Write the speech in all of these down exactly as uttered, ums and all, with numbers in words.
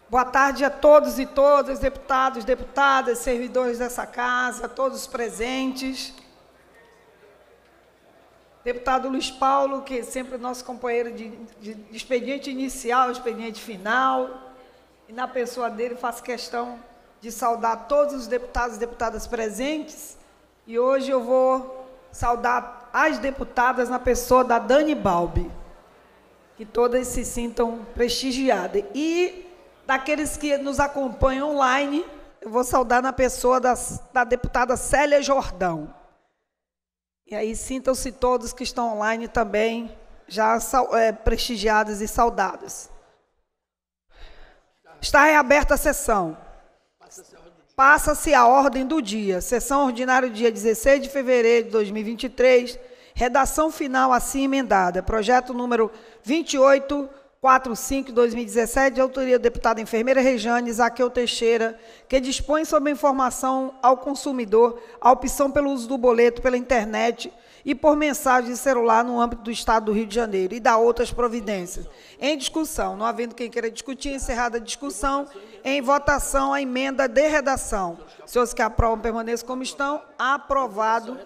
Boa tarde a todos e todas, deputados, deputadas, servidores dessa casa, todos os presentes. Deputado Luiz Paulo, que é sempre nosso companheiro de, de, de expediente inicial, expediente final, e na pessoa dele faço questão de saudar todos os deputados e deputadas presentes, e hoje eu vou saudar as deputadas na pessoa da Dani Balbi, que todas se sintam prestigiadas. E daqueles que nos acompanham online, eu vou saudar na pessoa das, da deputada Célia Jordão. E aí sintam-se todos que estão online também, já é, prestigiados e saudados. Está reaberta a sessão. Passa-se a ordem do dia. Sessão ordinária dia dezesseis de fevereiro de dois mil e vinte e três. Redação final assim emendada. Projeto número vinte e oito quarenta e cinco de dois mil e dezessete, de autoria da deputada enfermeira Rejane Zaqueu Teixeira, que dispõe sobre a informação ao consumidor, a opção pelo uso do boleto pela internet e por mensagem de celular no âmbito do Estado do Rio de Janeiro, e dá outras providências. Em discussão, não havendo quem queira discutir, encerrada a discussão, em votação a emenda de redação. Senhores que aprovam, permaneçam como estão. Aprovado.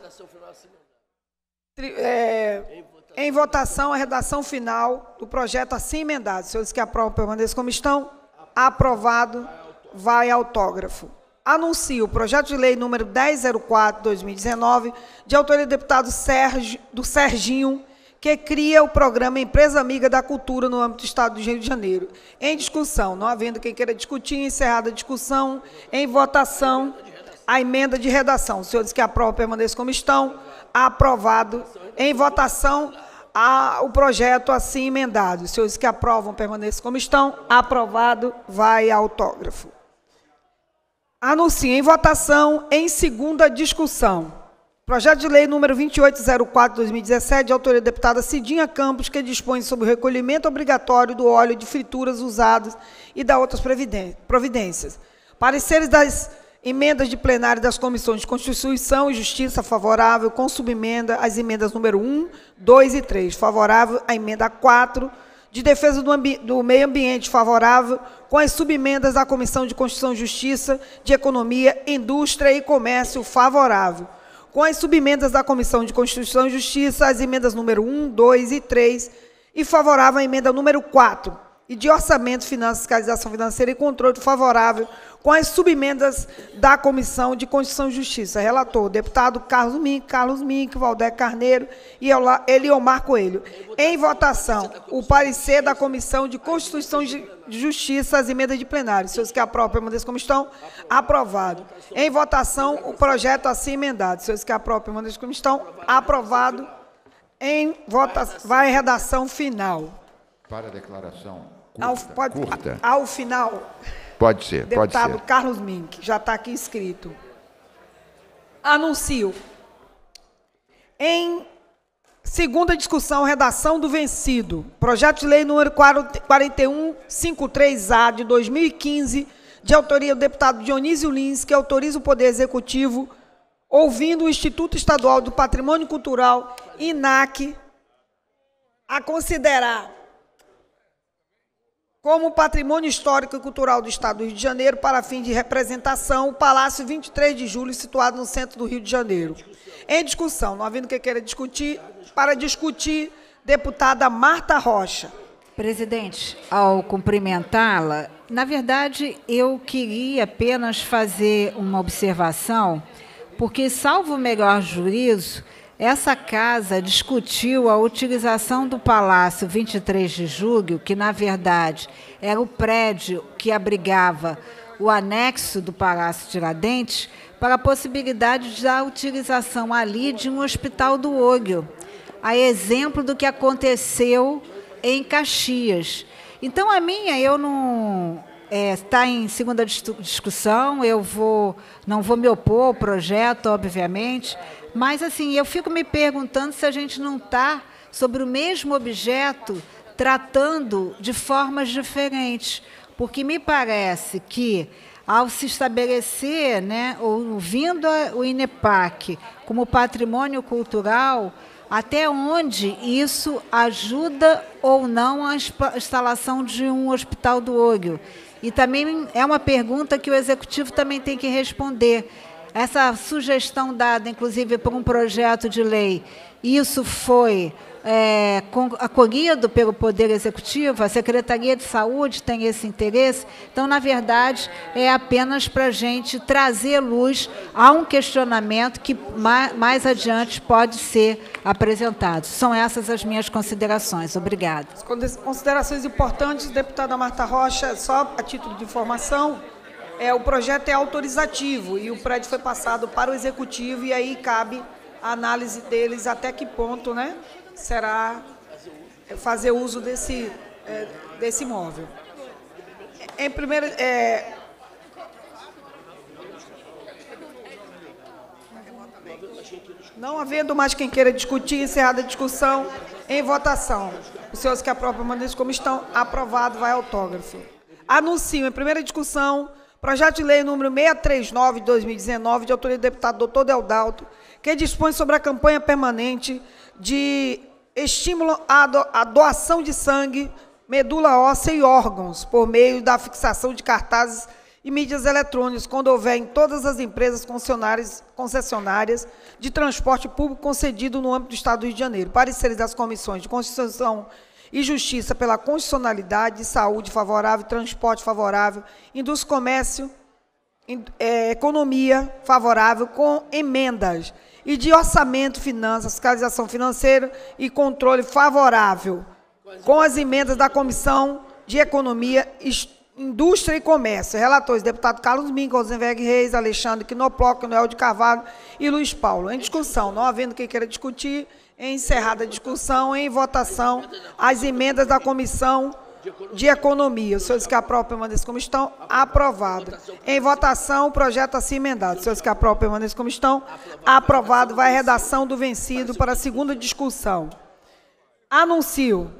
É, em votação a redação final do projeto assim emendado. Senhores que aprovam, permaneçam como estão. Aprovado. Vai autógrafo. Anuncio o projeto de lei número dez zero quatro, dois mil e dezenove, de autoria do deputado Sérgio, do Serginho, que cria o programa Empresa Amiga da Cultura no âmbito do Estado do Rio de Janeiro. Em discussão, não havendo quem queira discutir, encerrada a discussão, em votação, a emenda de redação. Os senhores que aprovam, permaneçam como estão. Aprovado. Em votação, a, o projeto assim emendado. Os senhores que aprovam, permaneçam como estão. Aprovado. Vai autógrafo. Anuncio em votação, em segunda discussão, projeto de lei número vinte e oito zero quatro, dois mil e dezessete, de autoria da deputada Cidinha Campos, que dispõe sobre o recolhimento obrigatório do óleo de frituras usados e da outras providências. Pareceres das emendas de plenário das comissões de Constituição e Justiça favorável, com subemenda às emendas número um, dois e três. Favorável à emenda quatro, de defesa do, do meio ambiente, favorável, com as subemendas da Comissão de Constituição e Justiça, de Economia, Indústria e Comércio, favorável. Com as subemendas da Comissão de Constituição e Justiça, as emendas número um, dois e três, e favorável à emenda número quatro, e de Orçamento, Finanças, Fiscalização Financeira e Controle, favorável, com as subemendas da Comissão de Constituição e Justiça. Relator, deputado Carlos Mink, Carlos Mink, Valdec Carneiro e Eliomar Coelho. Em votação, o parecer da Comissão de Constituição e Justiça, as emendas de plenário. Senhores que aprovam, permaneçam como estão. Aprovado. Em votação, o projeto assim emendado. Senhores que aprovam, permaneçam como estão. Aprovado. Em votação, vai redação final. Para a declaração curta. Ao, pode, curta. Ao final. Pode ser, pode ser. Deputado Carlos Mink, já está aqui escrito. Anuncio. Em segunda discussão, redação do vencido. Projeto de lei número quarenta e um cinquenta e três A, de dois mil e quinze, de autoria do deputado Dionísio Lins, que autoriza o Poder Executivo, ouvindo o Instituto Estadual do Patrimônio Cultural, INAC, a considerar como patrimônio histórico e cultural do Estado do Rio de Janeiro, para fim de representação, o Palácio vinte e três de julho, situado no centro do Rio de Janeiro. Em discussão, não havendo quem queira discutir, para discutir, deputada Marta Rocha. Presidente, ao cumprimentá-la, na verdade, eu queria apenas fazer uma observação, porque, salvo o melhor juízo, essa casa discutiu a utilização do Palácio vinte e três de julho, que, na verdade, era o prédio que abrigava o anexo do Palácio Tiradentes, para a possibilidade da utilização ali de um hospital do olho, a exemplo do que aconteceu em Caxias. Então, a minha, eu não... É, está em segunda discussão, eu vou, não vou me opor ao projeto, obviamente, mas assim, eu fico me perguntando se a gente não está, sobre o mesmo objeto, tratando de formas diferentes, porque me parece que, ao se estabelecer, né, ouvindo o INEPAC como patrimônio cultural, até onde isso ajuda ou não a instalação de um hospital do olho. E também é uma pergunta que o Executivo também tem que responder. Essa sugestão dada, inclusive, por um projeto de lei, isso foi é, acolhido pelo Poder Executivo? A Secretaria de Saúde tem esse interesse? Então, na verdade, é apenas para a gente trazer luz a um questionamento que mais, mais adiante pode ser apresentado. São essas as minhas considerações. Obrigada. Considerações importantes, deputada Marta Rocha, só a título de informação, é, o projeto é autorizativo e o prédio foi passado para o Executivo e aí cabe a análise deles até que ponto, né, será fazer uso desse, é, desse imóvel. Em primeiro, é, não havendo mais quem queira discutir, encerrada a discussão, em votação. Os senhores que aprovam permaneçam como estão, aprovado, vai autógrafo. Anuncio em primeira discussão projeto de lei número seiscentos e trinta e nove de dois mil e dezenove, de autoria do deputado doutor Deodalto, que dispõe sobre a campanha permanente de estímulo à, do, à doação de sangue, medula óssea e órgãos, por meio da fixação de cartazes e mídias eletrônicas, quando houver em todas as empresas concessionárias, concessionárias de transporte público concedido no âmbito do Estado do Rio de Janeiro. Pareceres das comissões de Constituição e Justiça pela constitucionalidade, saúde favorável, transporte favorável, indústria, comércio, é, economia favorável, com emendas, e de orçamento, finanças, fiscalização financeira e controle favorável, com as emendas da Comissão de Economia, Indústria e Comércio. Relatores, deputado Carlos Mingo, Rosenberg Reis, Alexandre Quinoploc, Noel de Carvalho e Luiz Paulo. Em discussão, não havendo quem queira discutir, em encerrada a discussão, em votação, as emendas da Comissão de Economia. Os senhores que aprovam permaneçam como estão, aprovado. Em votação, o projeto assim emendado. Os senhores que aprovam permaneçam como estão, aprovado. Vai a redação do vencido para a segunda discussão. Anuncio.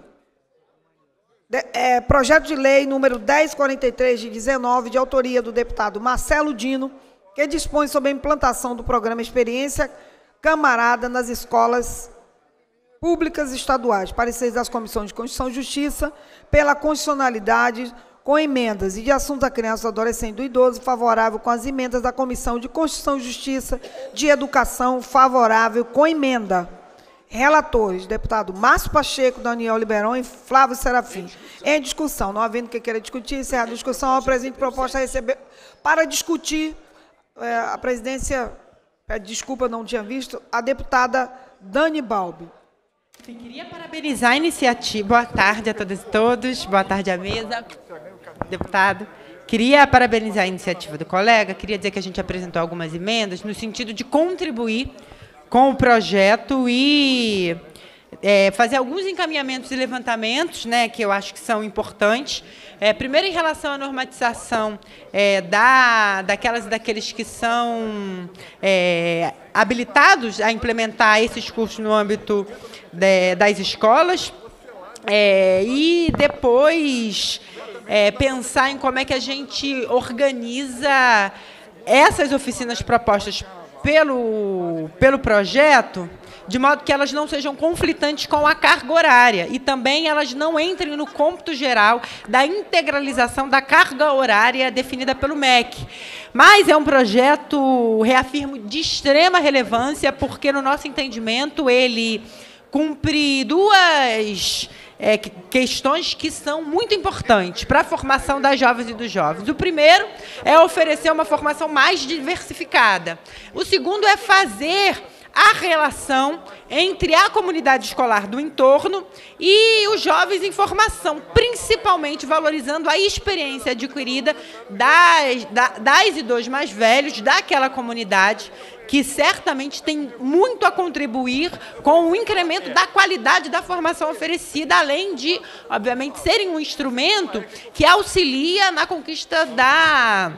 De, é, projeto de lei número dez quarenta e três de dezenove, de autoria do deputado Marcelo Dino, que dispõe sobre a implantação do programa Experiência Camarada nas escolas públicas estaduais. Pareceres das comissões de Constituição e Justiça pela constitucionalidade, com emendas, e de assunto da criança, do adolescente e do idoso, favorável, com as emendas da Comissão de Constituição e Justiça, de Educação, favorável, com emenda. Relatores, deputado Márcio Pacheco, Daniel Liberon e Flávio Serafim. Em discussão, não havendo quem queira discutir, encerrada a discussão, a presente proposta a receber, para discutir, é, a presidência, é, desculpa, não tinha visto, a deputada Dani Balbi. Eu queria parabenizar a iniciativa. Boa tarde a todas e todos. Boa tarde à mesa. Deputado. Queria parabenizar a iniciativa do colega. Queria dizer que a gente apresentou algumas emendas no sentido de contribuir com o projeto e é, fazer alguns encaminhamentos e levantamentos, né, que eu acho que são importantes. É, primeiro, em relação à normatização é, da, daquelas e daqueles que são é, habilitados a implementar esses cursos no âmbito de, das escolas, é, e depois é, pensar em como é que a gente organiza essas oficinas propostas pelo, pelo projeto, de modo que elas não sejam conflitantes com a carga horária e também elas não entrem no cômputo geral da integralização da carga horária definida pelo M E C. Mas é um projeto, reafirmo, de extrema relevância, porque, no nosso entendimento, ele cumpre duas é, questões que são muito importantes para a formação das jovens e dos jovens. O primeiro é oferecer uma formação mais diversificada. O segundo é fazer a relação entre a comunidade escolar do entorno e os jovens em formação, principalmente valorizando a experiência adquirida das, das e dos mais velhos daquela comunidade, que certamente tem muito a contribuir com o incremento da qualidade da formação oferecida, além de, obviamente, serem um instrumento que auxilia na conquista da...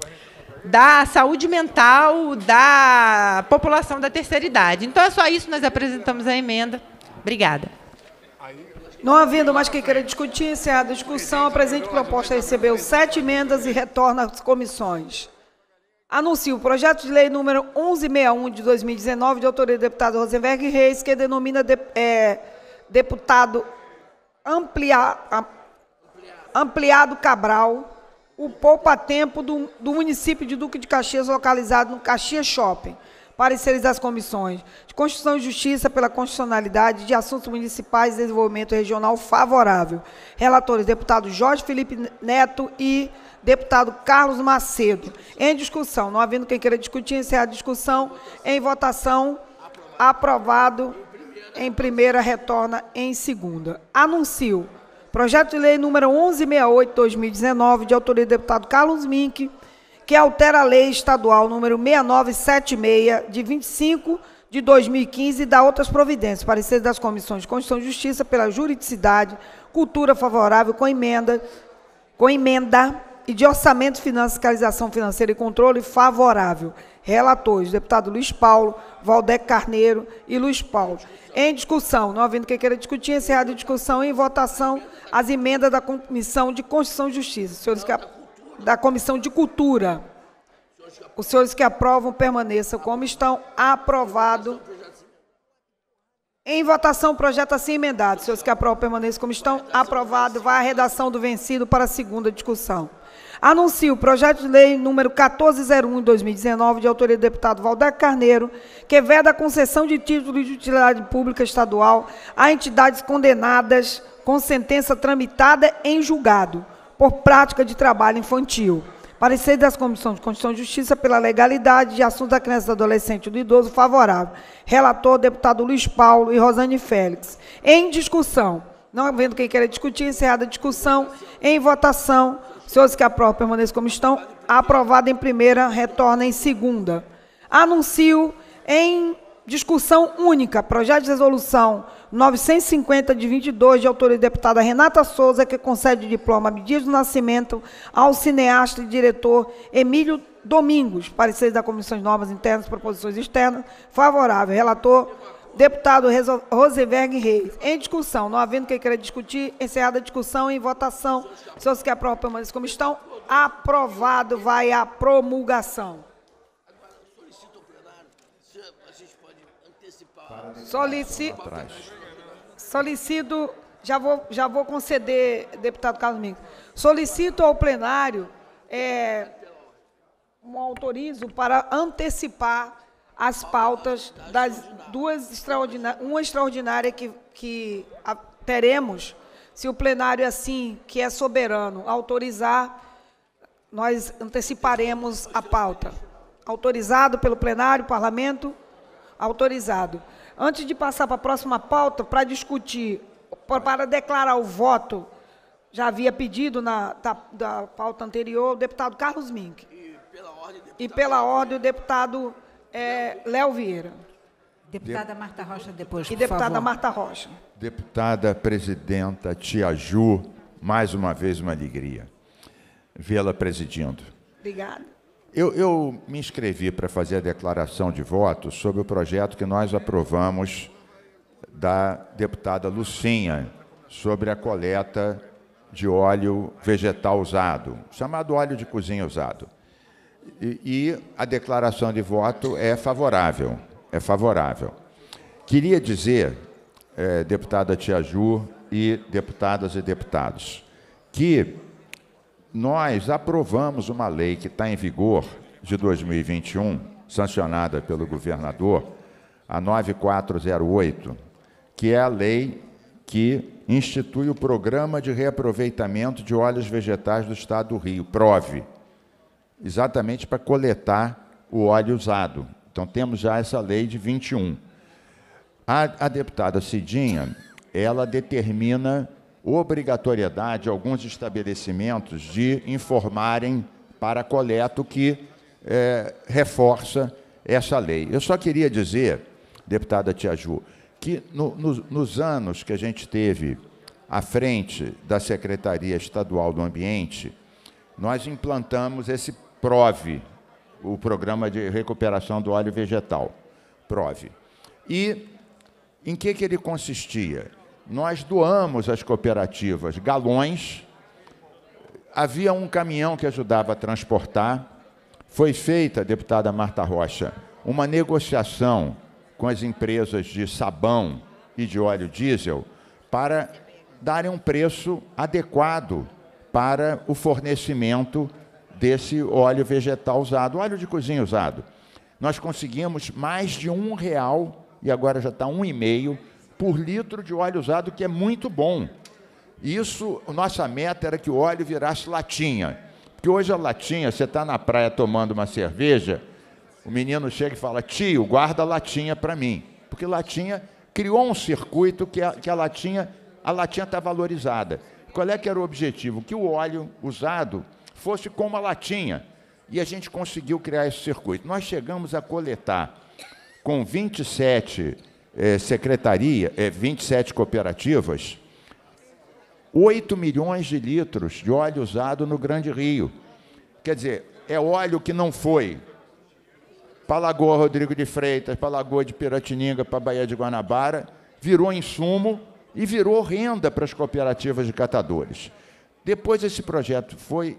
da saúde mental da população da terceira idade. Então, é só isso, nós apresentamos a emenda. Obrigada. Não havendo mais quem queira discutir, encerrada a discussão, a presente proposta recebeu sete emendas e retorna às comissões. Anuncio o projeto de lei número onze sessenta e um de dois mil e dezenove, de autoria do deputado Rosenberg Reis, que denomina de, é, deputado amplia, ampliado Cabral, o poupa-tempo do, do município de Duque de Caxias, localizado no Caxias Shopping. Pareceres das comissões de Constituição e Justiça pela constitucionalidade de assuntos municipais e desenvolvimento regional favorável. Relatores, deputado Jorge Felipe Neto e deputado Carlos Macedo. Em discussão, não havendo quem queira discutir, encerrar a discussão. Em votação, aprovado em primeira, retorna em segunda. Anuncio projeto de lei número onze sessenta e oito de dois mil e dezenove, de autoria do deputado Carlos Mink, que altera a lei estadual número seis nove sete seis, de vinte e cinco de dois mil e quinze, e dá outras providências. Parecer das comissões de Constituição e Justiça pela juridicidade, cultura favorável, com emenda, com emenda e de orçamento, finanças, fiscalização financeira e controle favorável. Relatores, deputado Luiz Paulo, Valdec Carneiro e Luiz Paulo. Em discussão, não havendo quem queira discutir, encerrada a discussão, em votação, as emendas da Comissão de Constituição e Justiça. Senhores que, da Comissão de Cultura. Os senhores que aprovam, permaneçam como estão. Aprovado. Em votação, o projeto assim emendado. Os senhores que aprovam, permaneçam como estão. Aprovado. Vai a redação do vencido para a segunda discussão. Anuncio o projeto de lei número quatorze zero um de dois mil e dezenove, de autoria do deputado Valdec Carneiro, que veda a concessão de título de utilidade pública estadual a entidades condenadas com sentença tramitada em julgado por prática de trabalho infantil. Parecer das comissões de Constituição e Justiça pela legalidade de assuntos da criança, do adolescente e do idoso favorável. Relator, deputado Luiz Paulo e Rosane Félix. Em discussão, não havendo quem queira discutir, encerrada a discussão, em votação, senhores que aprovam, permaneçam como estão. Aprovado em primeira, retorna em segunda. Anuncio em discussão única, projeto de resolução novecentos e cinquenta, de vinte e dois, de autoria da deputada Renata Souza, que concede diploma a Dias do Nascimento ao cineasta e diretor Emílio Domingos. Parecer da Comissão de Normas Internas e Proposições Externas, favorável. Relator, deputado Rosenberg Reis. Em discussão, não havendo quem queira discutir, encerrada a discussão, em votação, senhores que aprovam, permaneçam como estão. Aprovado, vai à promulgação. Solicito, solicito já, vou, já vou conceder, deputado Carlos Mink, solicito ao plenário, é, um autorizo para antecipar as pautas das duas extraordinárias, uma extraordinária que, que a, teremos, se o plenário assim, que é soberano, autorizar, nós anteciparemos a pauta. Autorizado pelo plenário, parlamento, autorizado. Antes de passar para a próxima pauta, para discutir, para declarar o voto, já havia pedido na da, da pauta anterior, o deputado Carlos Mink. E pela ordem, e pela ordem o deputado é, Léo Vieira. Deputada Marta Rocha, depois, por E deputada favor. Marta Rocha. Deputada presidenta Tia Ju, mais uma vez uma alegria vê-la presidindo. Obrigada. Eu, eu me inscrevi para fazer a declaração de voto sobre o projeto que nós aprovamos da deputada Lucinha sobre a coleta de óleo vegetal usado, chamado óleo de cozinha usado. E, e a declaração de voto é favorável, é favorável. Queria dizer, eh, deputada Tia Ju e deputadas e deputados, que nós aprovamos uma lei que está em vigor de dois mil e vinte e um, sancionada pelo governador, a nove mil quatrocentos e oito, que é a lei que institui o Programa de Reaproveitamento de Óleos Vegetais do Estado do Rio, PROVE, exatamente para coletar o óleo usado. Então, temos já essa lei de vinte e um. A, a deputada Cidinha, ela determina obrigatoriedade a alguns estabelecimentos de informarem para a coleta, o que é, reforça essa lei. Eu só queria dizer, deputada Tia Ju, que no, no, nos anos que a gente teve à frente da Secretaria Estadual do Ambiente, nós implantamos esse PROVE, o Programa de Recuperação do Óleo Vegetal, PROVE. E em que, que ele consistia? Nós doamos às cooperativas galões, havia um caminhão que ajudava a transportar, foi feita, deputada Marta Rocha, uma negociação com as empresas de sabão e de óleo diesel para darem um preço adequado para o fornecimento desse óleo vegetal usado, óleo de cozinha usado. Nós conseguimos mais de um real, e agora já está um e meio, por litro de óleo usado, que é muito bom. Isso, nossa meta era que o óleo virasse latinha. Porque hoje a latinha, você está na praia tomando uma cerveja, o menino chega e fala, tio, guarda a latinha para mim. Porque latinha criou um circuito que a, que a latinha a latinha está valorizada. Qual é que era o objetivo? Que o óleo usado fosse como a latinha. E a gente conseguiu criar esse circuito. Nós chegamos a coletar com vinte e sete eh, secretarias, eh, vinte e sete cooperativas, oito milhões de litros de óleo usado no Grande Rio. Quer dizer, é óleo que não foi para a Lagoa Rodrigo de Freitas, para a Lagoa de Piratininga, para a Baía de Guanabara, virou insumo e virou renda para as cooperativas de catadores. Depois esse projeto foi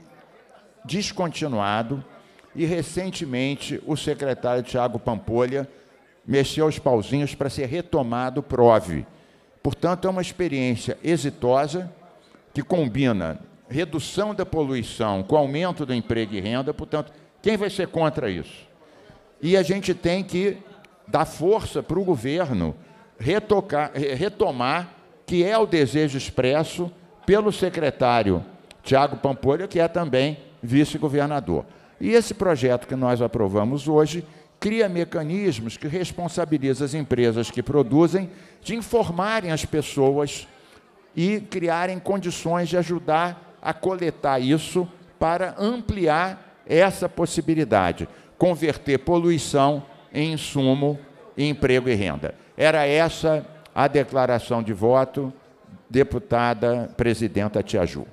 descontinuado e, recentemente, o secretário Tiago Pampolha mexeu os pauzinhos para ser retomado o PROVE. Portanto, é uma experiência exitosa que combina redução da poluição com aumento do emprego e renda. Portanto, quem vai ser contra isso? E a gente tem que dar força para o governo retocar, retomar, que é o desejo expresso pelo secretário Tiago Pampolha, que é também vice-governador. E esse projeto que nós aprovamos hoje cria mecanismos que responsabilizam as empresas que produzem de informarem as pessoas e criarem condições de ajudar a coletar isso para ampliar essa possibilidade, converter poluição em insumo, emprego e renda. Era essa a declaração de voto, deputada presidenta Tia Ju.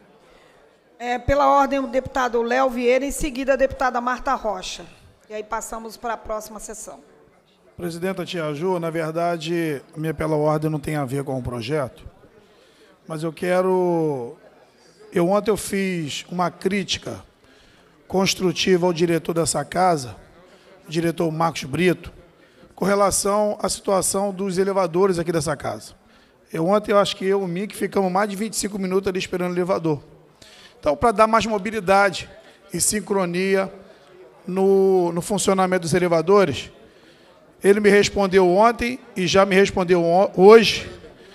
É, pela ordem, o deputado Léo Vieira, em seguida a deputada Marta Rocha. E aí passamos para a próxima sessão. Presidenta Tia Ju, na verdade, a minha pela ordem não tem a ver com o projeto, mas eu quero... Eu ontem eu fiz uma crítica construtiva ao diretor dessa casa, o diretor Marcos Brito, com relação à situação dos elevadores aqui dessa casa. Eu ontem, eu acho que eu e o Mick ficamos mais de vinte e cinco minutos ali esperando o elevador. Então, para dar mais mobilidade e sincronia no, no funcionamento dos elevadores, ele me respondeu ontem e já me respondeu hoje,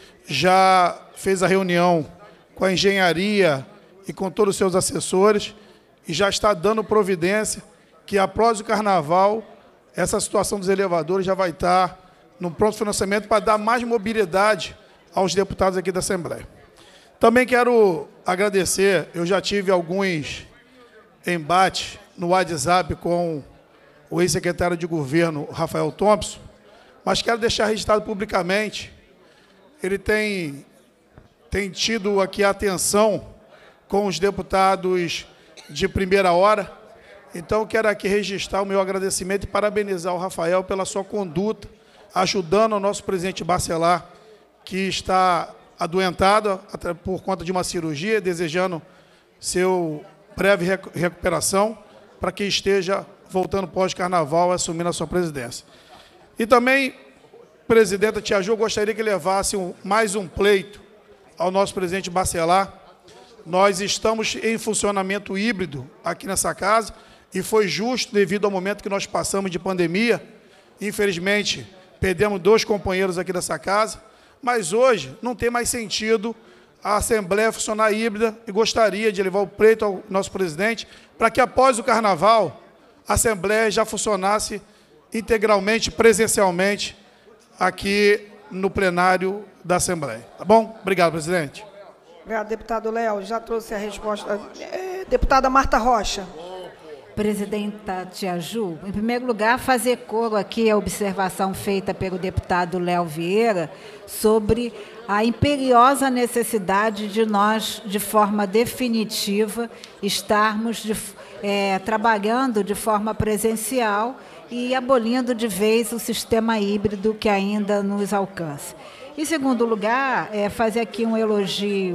já fez a reunião com a engenharia e com todos os seus assessores e já está dando providência que, após o carnaval, essa situação dos elevadores já vai estar no pronto financiamento para dar mais mobilidade aos deputados aqui da Assembleia. Também quero agradecer, eu já tive alguns embates no WhatsApp com o ex-secretário de governo, Rafael Thompson, mas quero deixar registrado publicamente, ele tem, tem tido aqui a atenção com os deputados de primeira hora, então quero aqui registrar o meu agradecimento e parabenizar o Rafael pela sua conduta, ajudando o nosso presidente Bacelar, que está adoentado por conta de uma cirurgia, desejando seu breve recuperação, para que esteja voltando pós-carnaval, assumindo a sua presidência. E também, presidenta Tia Ju, gostaria que levasse um, mais um pleito ao nosso presidente Bacelar. Nós estamos em funcionamento híbrido aqui nessa casa, e foi justo devido ao momento que nós passamos de pandemia. Infelizmente, perdemos dois companheiros aqui dessa casa, mas hoje não tem mais sentido a Assembleia funcionar híbrida e gostaria de levar o pleito ao nosso presidente para que, após o Carnaval, a Assembleia já funcionasse integralmente, presencialmente, aqui no plenário da Assembleia. Tá bom? Obrigado, presidente. Obrigado, deputado Léo. Já trouxe a resposta. É, deputada Marta Rocha. Presidenta Tia Ju, em primeiro lugar, fazer coro aqui a observação feita pelo deputado Léo Vieira sobre a imperiosa necessidade de nós, de forma definitiva, estarmos de, é, trabalhando de forma presencial e abolindo de vez o sistema híbrido que ainda nos alcança. Em segundo lugar, é, fazer aqui um elogio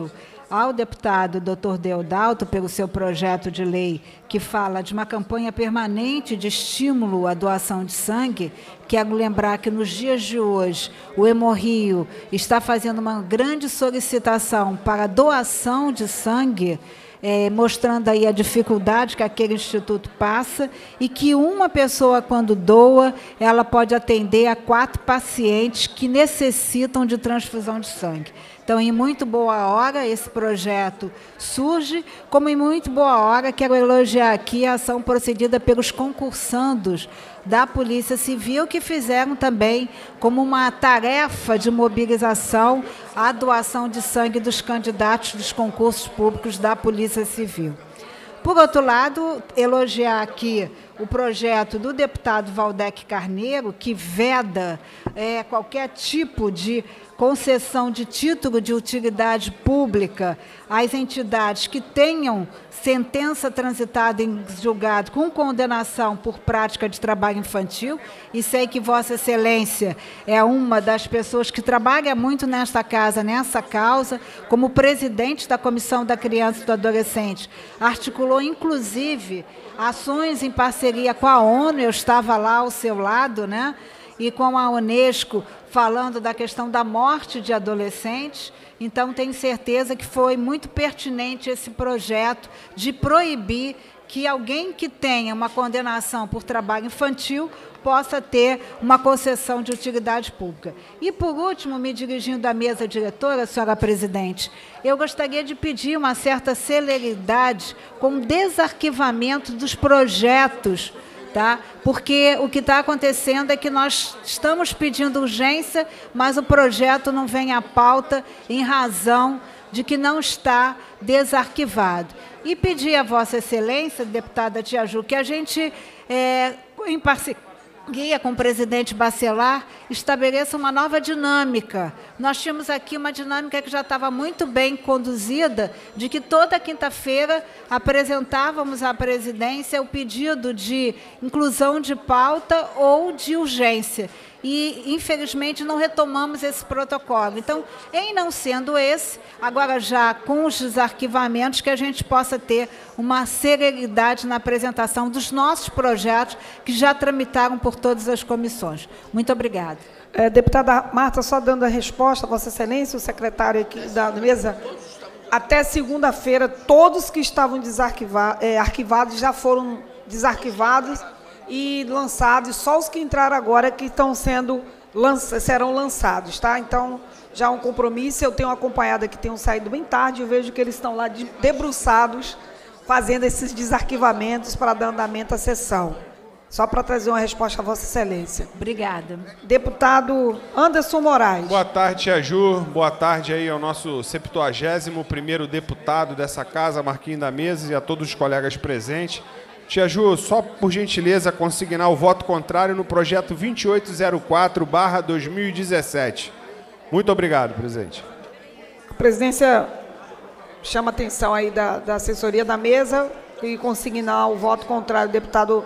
ao deputado doutor Deodalto pelo seu projeto de lei que fala de uma campanha permanente de estímulo à doação de sangue. Quero lembrar que nos dias de hoje o Hemorrio está fazendo uma grande solicitação para doação de sangue, É, mostrando aí a dificuldade que aquele instituto passa e que uma pessoa, quando doa, ela pode atender a quatro pacientes que necessitam de transfusão de sangue. Então, em muito boa hora, esse projeto surge, como em muito boa hora, quero elogiar aqui a ação procedida pelos concursandos da Polícia Civil, que fizeram também como uma tarefa de mobilização a doação de sangue dos candidatos dos concursos públicos da Polícia Civil. Por outro lado, elogiar aqui o projeto do deputado Valdec Carneiro, que veda é, qualquer tipo de concessão de título de utilidade pública às entidades que tenham sentença transitada em julgado com condenação por prática de trabalho infantil, e sei que Vossa Excelência é uma das pessoas que trabalha muito nesta casa, nessa causa, como presidente da Comissão da Criança e do Adolescente. Articulou, inclusive, ações em parceria com a ONU, eu estava lá ao seu lado, né? E com a Unesco, falando da questão da morte de adolescentes. Então, tenho certeza que foi muito pertinente esse projeto de proibir que alguém que tenha uma condenação por trabalho infantil possa ter uma concessão de utilidade pública. E, por último, me dirigindo à mesa diretora, senhora presidente, eu gostaria de pedir uma certa celeridade com o desarquivamento dos projetos, tá? Porque o que está acontecendo é que nós estamos pedindo urgência, mas o projeto não vem à pauta em razão de que não está desarquivado. E pedir a Vossa Excelência, deputada Tia Ju, que a gente, é, em parceria com o presidente Bacelar, estabeleça uma nova dinâmica. Nós tínhamos aqui uma dinâmica que já estava muito bem conduzida, de que toda quinta-feira apresentávamos à presidência o pedido de inclusão de pauta ou de urgência. E, infelizmente, não retomamos esse protocolo. Então, em não sendo esse, agora já com os desarquivamentos, que a gente possa ter uma celeridade na apresentação dos nossos projetos, que já tramitaram por todas as comissões. Muito obrigada. É, deputada Marta, só dando a resposta, Vossa Excelência, o secretário aqui da mesa, até segunda-feira, todos que estavam desarquivados, é, arquivados já foram desarquivados e lançados, só os que entraram agora que estão sendo lança, serão lançados, tá? Então, já é um compromisso, eu tenho acompanhado aqui, tenho saído bem tarde, eu vejo que eles estão lá de, debruçados, fazendo esses desarquivamentos para dar andamento à sessão. Só para trazer uma resposta a Vossa Excelência. Obrigada. Deputado Anderson Moraes. Boa tarde, Tia Ju. Boa tarde aí ao nosso septuagésimo primeiro deputado dessa casa, Marquinhos da Mesa, e a todos os colegas presentes. Tia Ju, só por gentileza consignar o voto contrário no projeto vinte e oito zero quatro barra dois mil e dezessete. Muito obrigado, presidente. A presidência chama a atenção aí da, da assessoria da mesa e consignar o voto contrário do deputado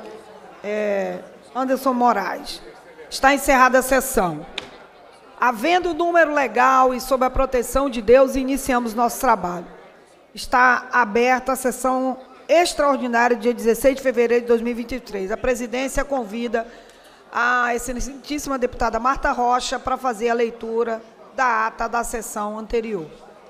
é, Anderson Moraes. Está encerrada a sessão. Havendo o número legal e sob a proteção de Deus, iniciamos nosso trabalho. Está aberta a sessão extraordinária, dia dezesseis de fevereiro de dois mil e vinte e três. A presidência convida a excelentíssima deputada Marta Rocha para fazer a leitura da ata da sessão anterior.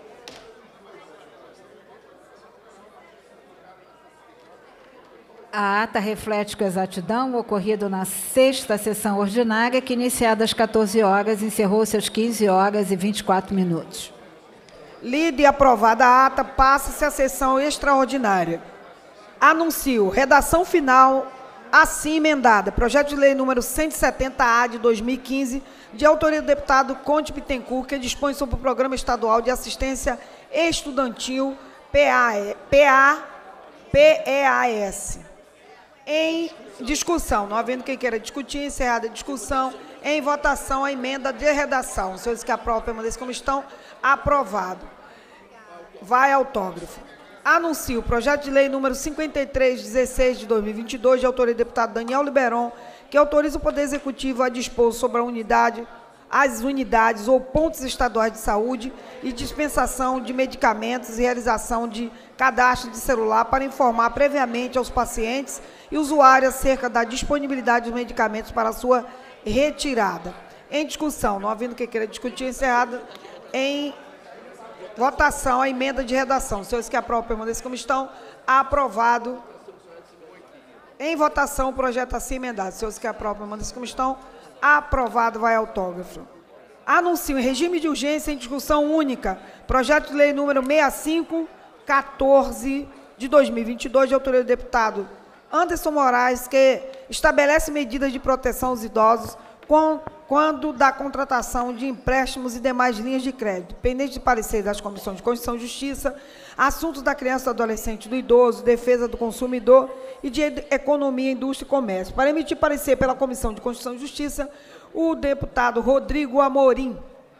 A ata reflete com exatidão o ocorrido na sexta sessão ordinária, que, iniciada às quatorze horas, encerrou-se às quinze horas e vinte e quatro minutos. Lida e aprovada a ata, passa-se a sessão extraordinária. Anuncio redação final assim emendada. Projeto de lei número cento e setenta A de dois mil e quinze, de autoria do deputado Conde Bittencourt, que dispõe sobre o Programa Estadual de Assistência Estudantil P A, P A, P E A S. Em discussão. Não havendo quem queira discutir, encerrada a discussão. Em votação, a emenda de redação. Os senhores que aprovam permaneçam como estão. Aprovado. Vai autógrafo. Anuncio o projeto de lei número cinquenta e três dezesseis de dois mil e vinte e dois, de autoria do deputado Daniel Liberon, que autoriza o Poder Executivo a dispor sobre a unidade às unidades ou pontos estaduais de saúde e dispensação de medicamentos e realização de cadastro de celular para informar previamente aos pacientes e usuários acerca da disponibilidade dos medicamentos para a sua retirada. Em discussão, não havendo quem queira discutir, encerrada em votação a emenda de redação. Senhores que aprovam, permaneçam como estão. Aprovado. Em votação o projeto assim emendado. Senhores que aprovam, permaneçam como estão. Aprovado, vai autógrafo. Anuncio em regime de urgência em discussão única. Projeto de lei número sessenta e cinco quatorze de dois mil e vinte e dois, de autoria do deputado Anderson Moraes, que estabelece medidas de proteção aos idosos com, quando da contratação de empréstimos e demais linhas de crédito, pendente de parecer das comissões de Constituição e Justiça, assuntos da criança, do adolescente, do idoso, defesa do consumidor e de economia, indústria e comércio. Para emitir parecer pela Comissão de Constituição e Justiça, o deputado Rodrigo Amorim.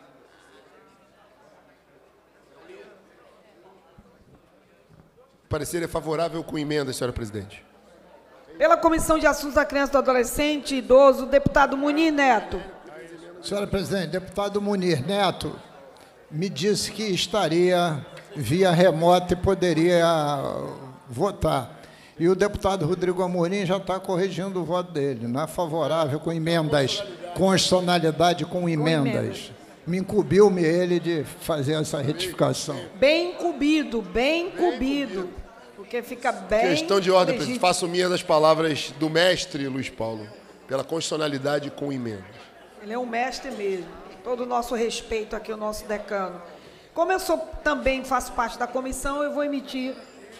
Parecer é favorável com emenda, senhora presidente. Pela Comissão de Assuntos da Criança, do Adolescente e Idoso, o deputado Munir Neto. Senhora presidente, deputado Munir Neto me disse que estaria via remota e poderia votar. E o deputado Rodrigo Amorim já está corrigindo o voto dele. Não é favorável com emendas, constitucionalidade com emendas. Me incumbiu-me ele de fazer essa retificação. Bem incumbido, bem incumbido. Porque fica bem... Questão de ordem, legítimo. presidente. Faço minha das palavras do mestre Luiz Paulo, pela constitucionalidade com emendas. Ele é um mestre mesmo. Todo o nosso respeito aqui, o nosso decano. Como eu sou, também faço parte da comissão, eu vou emitir...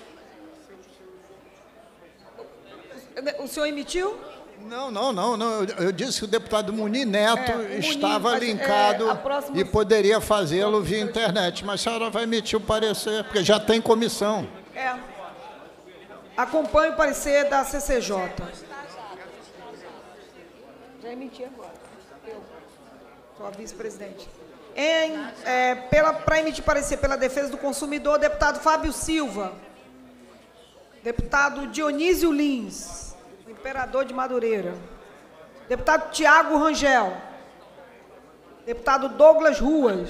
O senhor emitiu? Não, não, não, não. Eu, eu disse que o deputado Munir Neto É, o Munir, estava mas, linkado é, a próxima- e poderia fazê-lo via internet. Mas a senhora vai emitir o parecer, porque já tem comissão. É. Acompanhe o parecer da C C J. Já emiti agora. Eu sou a vice-presidente. Em, é, pela, para emitir parecer pela defesa do consumidor, deputado Fábio Silva. Deputado Dionísio Lins, o imperador de Madureira. Deputado Tiago Rangel. Deputado Douglas Ruas.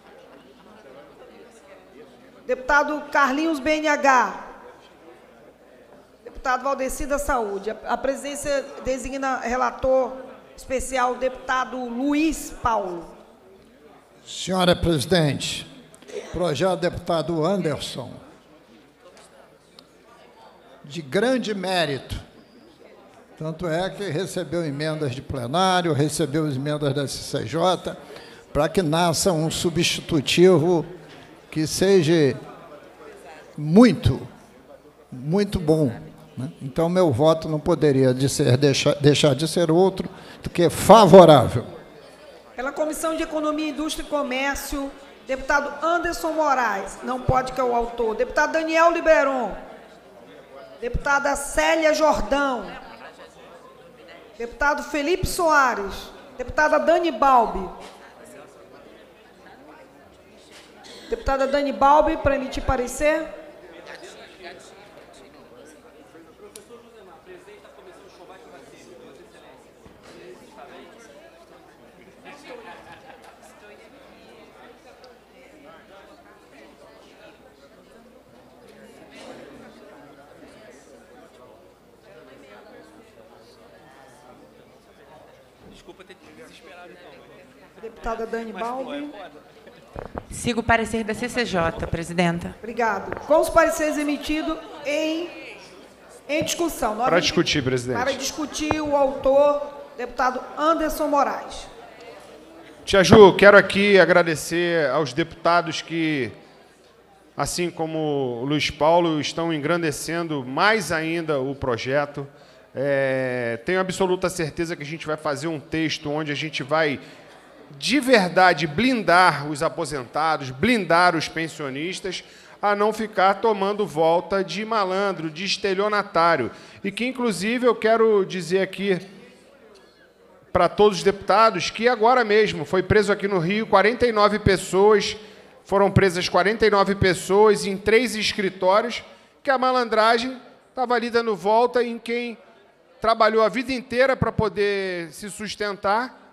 Deputado Carlinhos B N H. Deputado Valdeci da Saúde. A presidência designa relator especial, deputado Luiz Paulo. Senhora presidente, projeto do deputado Anderson, de grande mérito. Tanto é que recebeu emendas de plenário, recebeu emendas da C C J, para que nasça um substitutivo que seja muito, muito bom. Né? Então, meu voto não poderia de ser, deixar, deixar de ser outro do que favorável. Pela Comissão de Economia, Indústria e Comércio, deputado Anderson Moraes, não pode que é o autor. Deputado Daniel Liberon. Deputada Célia Jordão. Deputado Felipe Soares. Deputada Dani Balbi. Deputada Dani Balbi, para emitir parecer. Desculpa ter te desesperado, então. Deputada Dani Balbi. Sigo o parecer da C C J, presidenta. Obrigado. Com os pareceres emitidos em, em discussão. Para discutir, presidente. Para discutir o autor, deputado Anderson Moraes. Tia Ju, quero aqui agradecer aos deputados que, assim como o Luiz Paulo, estão engrandecendo mais ainda o projeto. É, tenho absoluta certeza que a gente vai fazer um texto onde a gente vai, de verdade, blindar os aposentados, blindar os pensionistas, a não ficar tomando volta de malandro, de estelionatário. E que, inclusive, eu quero dizer aqui para todos os deputados que agora mesmo foi preso aqui no Rio quarenta e nove pessoas, foram presas quarenta e nove pessoas em três escritórios, que a malandragem estava ali dando volta em quem trabalhou a vida inteira para poder se sustentar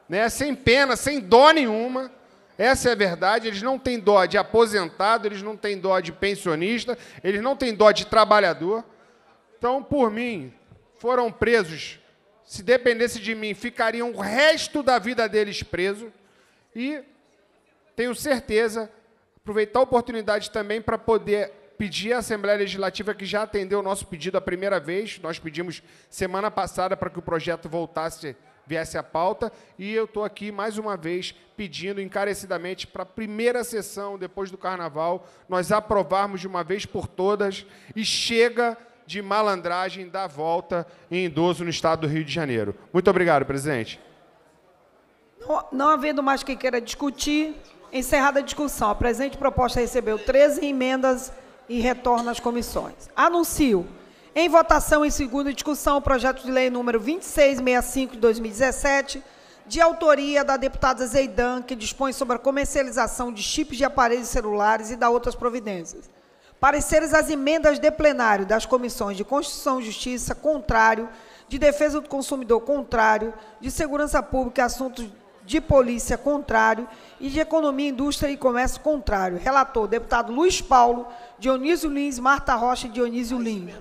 né, sem pena, sem dó nenhuma. Essa é a verdade. Eles não têm dó de aposentado, eles não têm dó de pensionista, eles não têm dó de trabalhador. Então, por mim, foram presos. Se dependesse de mim, ficariam o resto da vida deles presos. E tenho certeza, aproveitar a oportunidade também para poder pedir à Assembleia Legislativa, que já atendeu o nosso pedido a primeira vez. Nós pedimos semana passada para que o projeto voltasse, viesse à pauta, e eu estou aqui mais uma vez pedindo encarecidamente para a primeira sessão, depois do Carnaval, nós aprovarmos de uma vez por todas e chega de malandragem da volta em idoso no estado do Rio de Janeiro. Muito obrigado, presidente. Não, não havendo mais quem queira discutir, encerrada a discussão. A presente proposta recebeu treze emendas e retorna às comissões. Anuncio em votação em segunda discussão o projeto de lei número vinte e seis sessenta e cinco de dois mil e dezessete, de autoria da deputada Zeidan, que dispõe sobre a comercialização de chips de aparelhos celulares e da outras providências. Pareceres às emendas de plenário das comissões de Constituição e Justiça, contrário, de Defesa do Consumidor, contrário, de Segurança Pública e Assuntos de Polícia, contrário, e de Economia, Indústria e Comércio, contrário. Relator, deputado Luiz Paulo, Dionísio Lins, Marta Rocha e Dionísio Lins.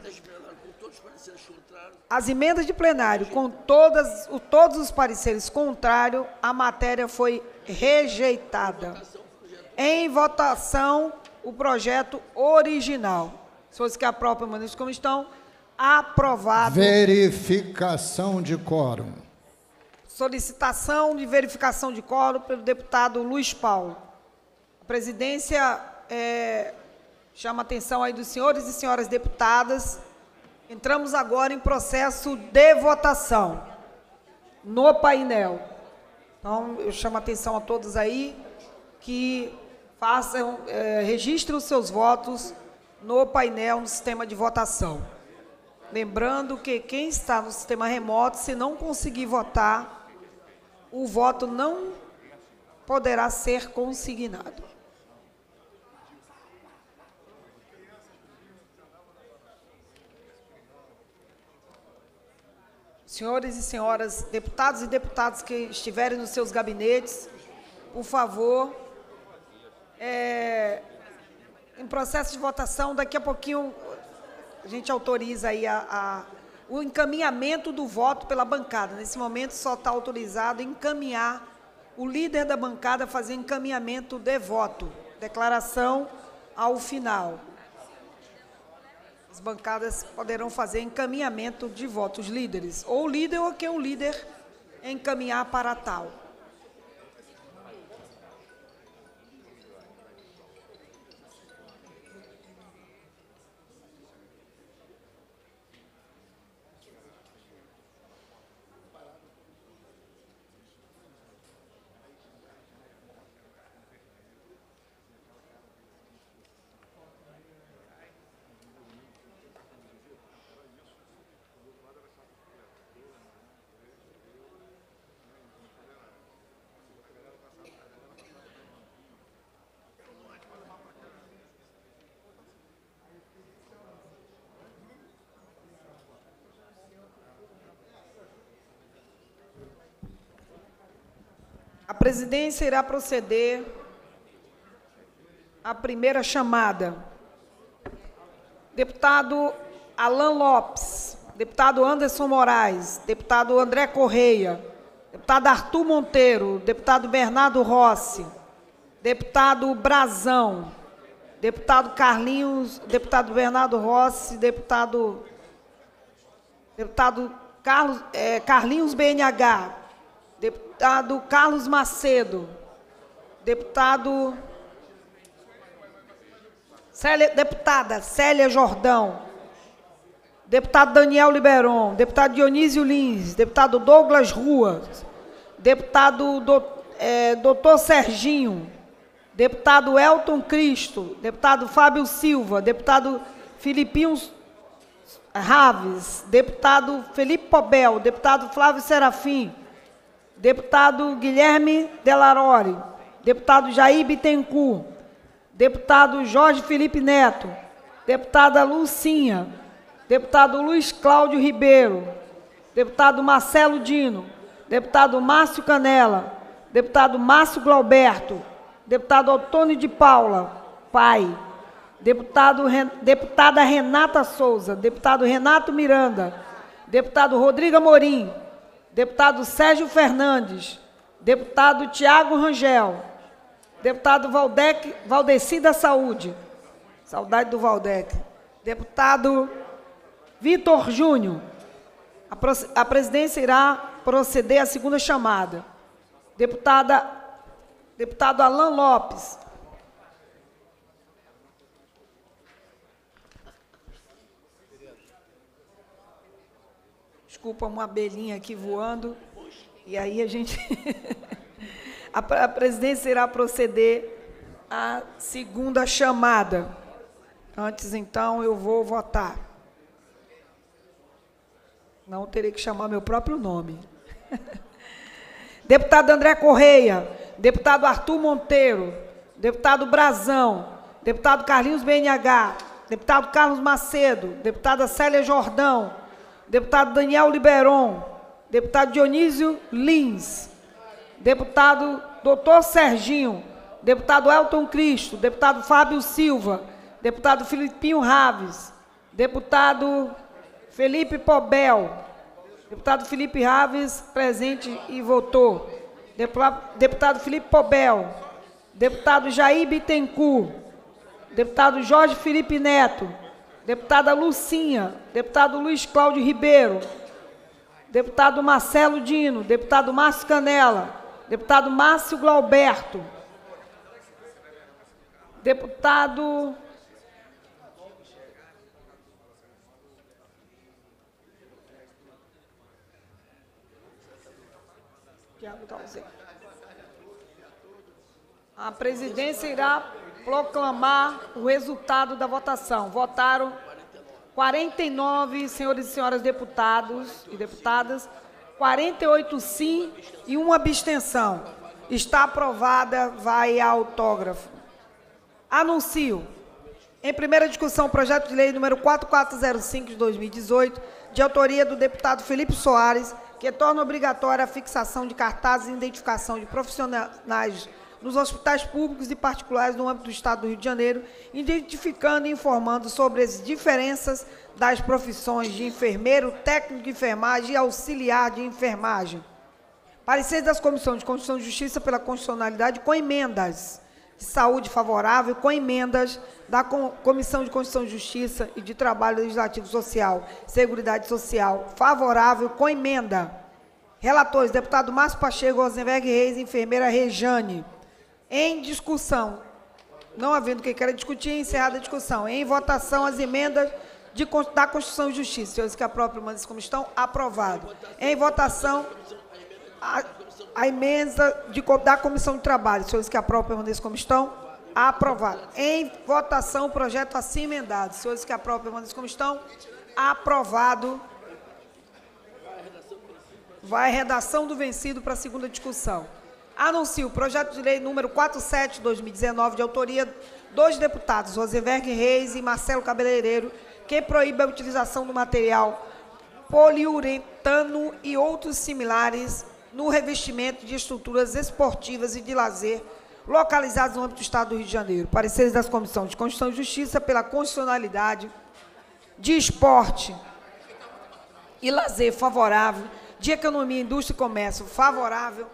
As emendas de plenário, com todas, todos os pareceres contrários, a matéria foi rejeitada. Em votação, o projeto original. Senhores que aprovam, permaneçam como estão. Aprovado. Verificação de quórum. Solicitação de verificação de quórum pelo deputado Luiz Paulo. A presidência é, chama a atenção aí dos senhores e senhoras deputadas. Entramos agora em processo de votação no painel. Então, eu chamo a atenção a todos aí que façam, é, registrem os seus votos no painel, no sistema de votação. Lembrando que quem está no sistema remoto, se não conseguir votar, o voto não poderá ser consignado. Senhores e senhoras deputados e deputadas que estiverem nos seus gabinetes, por favor, é, em processo de votação, daqui a pouquinho a gente autoriza aí a, a, o encaminhamento do voto pela bancada. Nesse momento só está autorizado encaminhar o líder da bancada a fazer encaminhamento de voto, declaração ao final. As bancadas poderão fazer encaminhamento de votos líderes, ou o líder ou que o líder encaminhar para tal. A presidência irá proceder à primeira chamada. Deputado Alan Lopes, deputado Anderson Moraes, deputado André Correia, deputado Arthur Monteiro, deputado Bernardo Rossi, deputado Brazão, deputado Carlinhos, deputado Bernardo Rossi, deputado, deputado Carlos, é, Carlinhos B N H, deputado Carlos Macedo, deputado Célia, deputada Célia Jordão, deputado Daniel Liberon, deputado Dionísio Lins, deputado Douglas Rua, deputado do, é, doutor Serginho, deputado Elton Cristo, deputado Fábio Silva, deputado Filipinho Raves, deputado Felipe Pobel, deputado Flávio Serafim, deputado Guilherme Delarore, deputado Jair Bittencourt, deputado Jorge Felipe Neto, deputada Lucinha, deputado Luiz Cláudio Ribeiro, deputado Marcelo Dino, deputado Márcio Canela, deputado Márcio Glauberto, deputado Antônio de Paula, pai, deputado, deputada Renata Souza, deputado Renato Miranda, deputado Rodrigo Amorim, deputado Sérgio Fernandes, deputado Tiago Rangel, deputado Valdec, Valdeci da Saúde, saudade do Valdec, deputado Vitor Júnior. A, a presidência irá proceder à segunda chamada. Deputada, deputado Alan Lopes. Desculpa, uma abelhinha aqui voando. E aí a gente... a, a presidência irá proceder à segunda chamada. Antes, então, eu vou votar. Não terei que chamar meu próprio nome. Deputado André Correia, deputado Arthur Monteiro, deputado Brazão, deputado Carlinhos B N H, deputado Carlos Macedo, deputada Célia Jordão, deputado Daniel Liberon, deputado Dionísio Lins, deputado doutor Serginho, deputado Elton Cristo, deputado Fábio Silva, deputado Filipinho Raves, deputado Felipe Pobel, deputado Felipe Raves, presente e votou. Deputado Felipe Pobel, deputado Jair Bittencourt, deputado Jorge Felipe Neto, deputada Lucinha, deputado Luiz Cláudio Ribeiro, deputado Marcelo Dino, deputado Márcio Canela, deputado Márcio Glauberto, deputado... A presidência irá proclamar o resultado da votação. Votaram quarenta e nove senhores e senhoras deputados e deputadas, quarenta e oito sim e uma abstenção. Está aprovada, vai a autógrafo. Anuncio. Em primeira discussão, o projeto de lei número quatro quatro zero cinco de dois mil e dezoito, de autoria do deputado Felipe Soares, que torna obrigatória a fixação de cartazes e identificação de profissionais nos hospitais públicos e particulares no âmbito do Estado do Rio de Janeiro, identificando e informando sobre as diferenças das profissões de enfermeiro, técnico de enfermagem e auxiliar de enfermagem. Parecer das Comissões de Constituição e Justiça pela constitucionalidade com emendas de saúde favorável, com emendas da Comissão de Constituição e Justiça e de Trabalho Legislativo Social, Seguridade Social, favorável, com emenda. Relatores, deputado Márcio Pacheco, Rosenberg Reis, enfermeira Rejane. Em discussão, não havendo quem queira discutir, encerrada a discussão. Em votação, as emendas de, da Constituição e Justiça. Senhores que aprovam, permaneçam como estão, aprovado. Em votação, a, a emenda de, da Comissão de Trabalho. Senhores que aprovam, permaneçam como estão, aprovado. Em votação, o projeto assim emendado. Senhores que aprovam, permaneçam como estão, aprovado. Vai a redação do vencido para a segunda discussão. Anuncio o projeto de lei número quatro sete de dois mil e dezenove, de autoria dos deputados Rosenberg Reis e Marcelo Cabeleireiro, que proíbe a utilização do material poliuretano e outros similares no revestimento de estruturas esportivas e de lazer localizadas no âmbito do Estado do Rio de Janeiro. Pareceres das Comissões de Constituição e Justiça pela constitucionalidade, de esporte e lazer favorável, de economia, indústria e comércio favorável,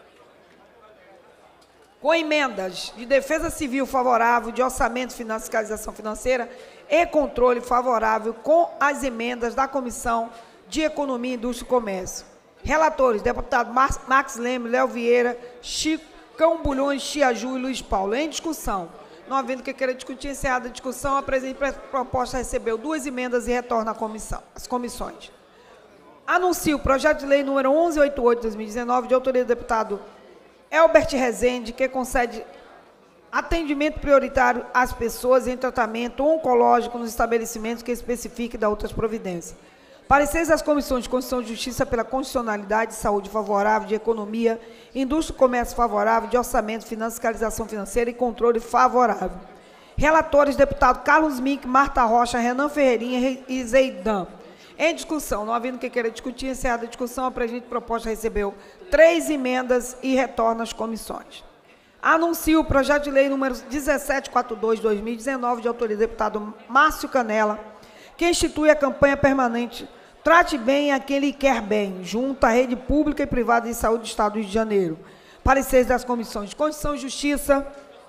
com emendas de defesa civil favorável, de orçamento, fiscalização financeira e controle favorável, com as emendas da Comissão de Economia, Indústria e Comércio. Relatores, deputado Max Leme, Léo Vieira, Chicão Bulhões, Tiaju e Luiz Paulo. Em discussão. Não havendo que queira discutir, encerrada a discussão, a presente proposta recebeu duas emendas e retorna à comissão, às comissões. Anuncio o projeto de lei número onze cento e oitenta e oito de dois mil e dezenove, de autoria do deputado Elbert Rezende, que concede atendimento prioritário às pessoas em tratamento oncológico nos estabelecimentos que especifique da outras providências. Pareceres das Comissões de Constituição e Justiça pela constitucionalidade, de saúde favorável, de economia, indústria e comércio favorável, de orçamento, fiscalização financeira e controle favorável. Relatores, deputado Carlos Mink, Marta Rocha, Renan Ferreirinha e Zeidan. Em discussão, não havendo quem queira discutir, encerrada a discussão, a presente proposta recebeu três emendas e retorna às comissões. Anuncio o projeto de lei número dezessete quarenta e dois, dois mil e dezenove, de autoria do deputado Márcio Canela, que institui a campanha permanente Trate Bem a Quem Lhe Quer Bem, junto à rede pública e privada de saúde do Estado do Rio de Janeiro. Pareceres das comissões de Constituição e Justiça,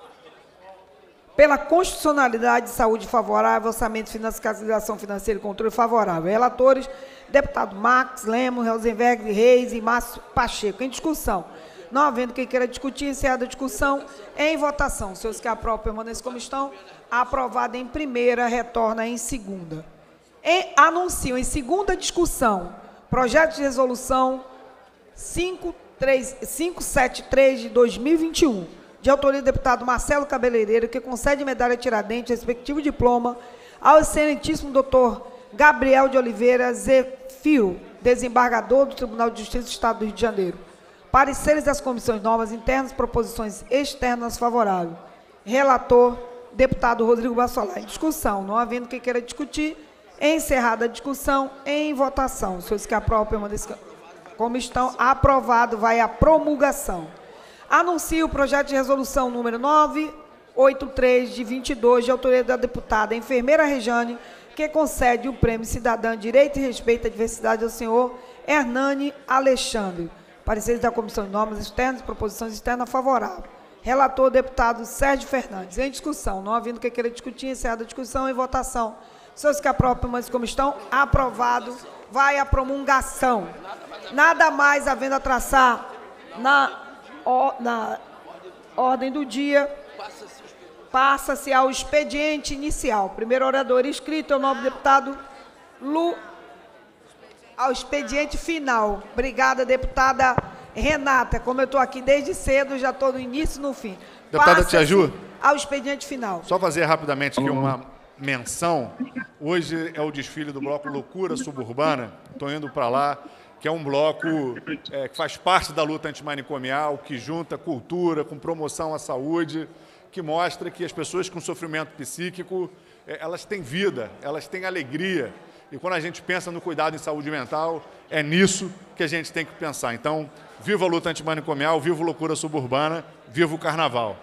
pela constitucionalidade de saúde favorável, orçamento, fiscalização financeira e controle favorável. Relatores, deputado Max, Lemos, Rosenberg, Reis e Márcio Pacheco. Em discussão. Não havendo quem queira discutir, encerrada a discussão, em votação. Seus que aprovam, permaneçam como estão. Aprovado em primeira, retorna em segunda. Em, anuncio em segunda discussão, projeto de resolução cinco sete três de dois mil e vinte e um, de autoria do deputado Marcelo Cabeleireiro, que concede medalha Tiradentes, respectivo diploma, ao excelentíssimo doutor Gabriel de Oliveira Zefiro, desembargador do Tribunal de Justiça do Estado do Rio de Janeiro. Pareceres das comissões normas internas, proposições externas favoráveis. Relator, deputado Rodrigo Bassolar. Em discussão, não havendo quem queira discutir, encerrada a discussão, em votação. Os senhores que aprovam, permaneçam como estão. Aprovado, vai à promulgação. Anuncio o projeto de resolução número novecentos e oitenta e três, de vinte e dois, de autoria da deputada enfermeira Rejane, que concede o prêmio Cidadã Direito e Respeito à Diversidade ao senhor Hernani Alexandre. Pareceres da Comissão de Normas Externas, proposições externas favoráveis. Relator, deputado Sérgio Fernandes. Em discussão, não havendo quem queira discutir, encerrada a discussão, em votação. Senhores que aprovam, permaneçam como estão. Aprovado, vai à promulgação. Nada mais havendo a traçar na, na ordem do dia, passa-se ao expediente inicial. Primeiro orador inscrito é o nobre deputado Lu. Ao expediente final. Obrigada, deputada Renata. Como eu estou aqui desde cedo, já estou no início e no fim. Deputada Tia Ju. Ao expediente final. Só fazer rapidamente aqui uma menção. Hoje é o desfile do bloco Loucura Suburbana. Estou indo para lá, que é um bloco é, que faz parte da luta antimanicomial, que junta cultura com promoção à saúde, que mostra que as pessoas com sofrimento psíquico, é, elas têm vida, elas têm alegria. E quando a gente pensa no cuidado em saúde mental, é nisso que a gente tem que pensar. Então, viva a luta antimanicomial, viva a loucura suburbana, viva o carnaval.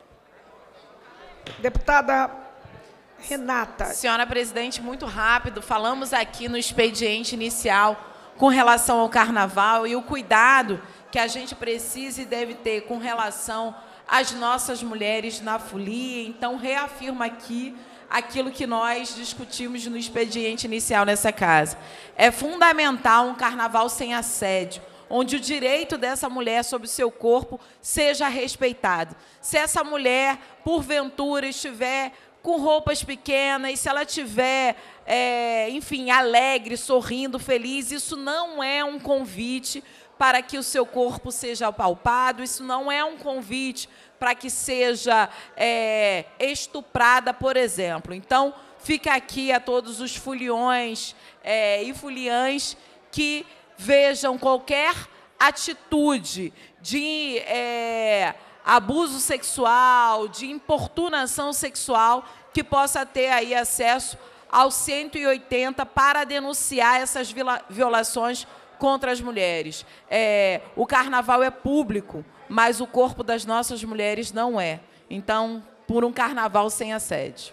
Deputada Renata. Senhora presidente, muito rápido, falamos aqui no expediente inicial com relação ao carnaval e o cuidado que a gente precisa e deve ter com relação às nossas mulheres na folia. Então, reafirmo aqui aquilo que nós discutimos no expediente inicial nessa casa. É fundamental um carnaval sem assédio, onde o direito dessa mulher sobre o seu corpo seja respeitado. Se essa mulher, porventura, estiver com roupas pequenas, se ela estiver, é, enfim, alegre, sorrindo, feliz, isso não é um convite para que o seu corpo seja palpado, isso não é um convite para que seja é, estuprada, por exemplo. Então, fica aqui a todos os foliões é, e foliãs que vejam qualquer atitude de é, abuso sexual, de importunação sexual, que possa ter aí acesso ao cento e oitenta para denunciar essas violações contra as mulheres. É, o carnaval é público, mas o corpo das nossas mulheres não é. Então, por um carnaval sem assédio.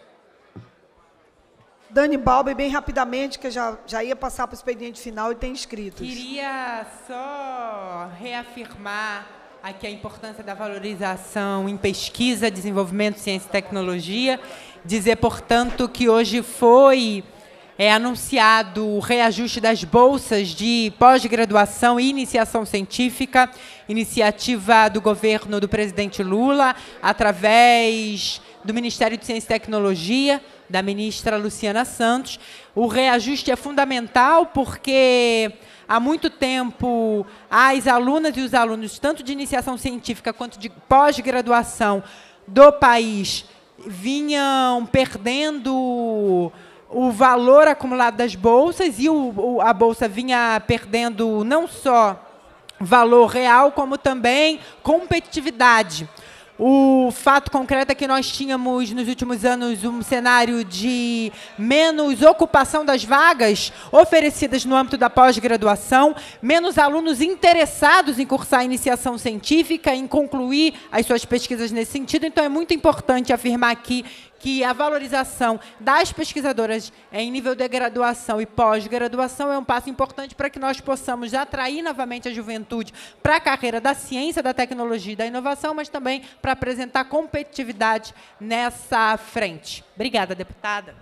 Dani Balbi, bem rapidamente, que já, já ia passar para o expediente final e tem inscritos. Queria só reafirmar aqui a importância da valorização em pesquisa, desenvolvimento, ciência e tecnologia. Dizer, portanto, que hoje foi é, anunciado o reajuste das bolsas de pós-graduação e iniciação científica, iniciativa do governo do presidente Lula, através do Ministério de Ciência e Tecnologia, da ministra Luciana Santos. O reajuste é fundamental porque há muito tempo as alunas e os alunos, tanto de iniciação científica quanto de pós-graduação do país, vinham perdendo o valor acumulado das bolsas e o, o, a bolsa vinha perdendo não só valor real, como também competitividade. O fato concreto é que nós tínhamos, nos últimos anos, um cenário de menos ocupação das vagas oferecidas no âmbito da pós-graduação, menos alunos interessados em cursar iniciação científica, em concluir as suas pesquisas nesse sentido. Então, é muito importante afirmar aqui que a valorização das pesquisadoras em nível de graduação e pós-graduação é um passo importante para que nós possamos atrair novamente a juventude para a carreira da ciência, da tecnologia e da inovação, mas também para apresentar competitividade nessa frente. Obrigada, deputada.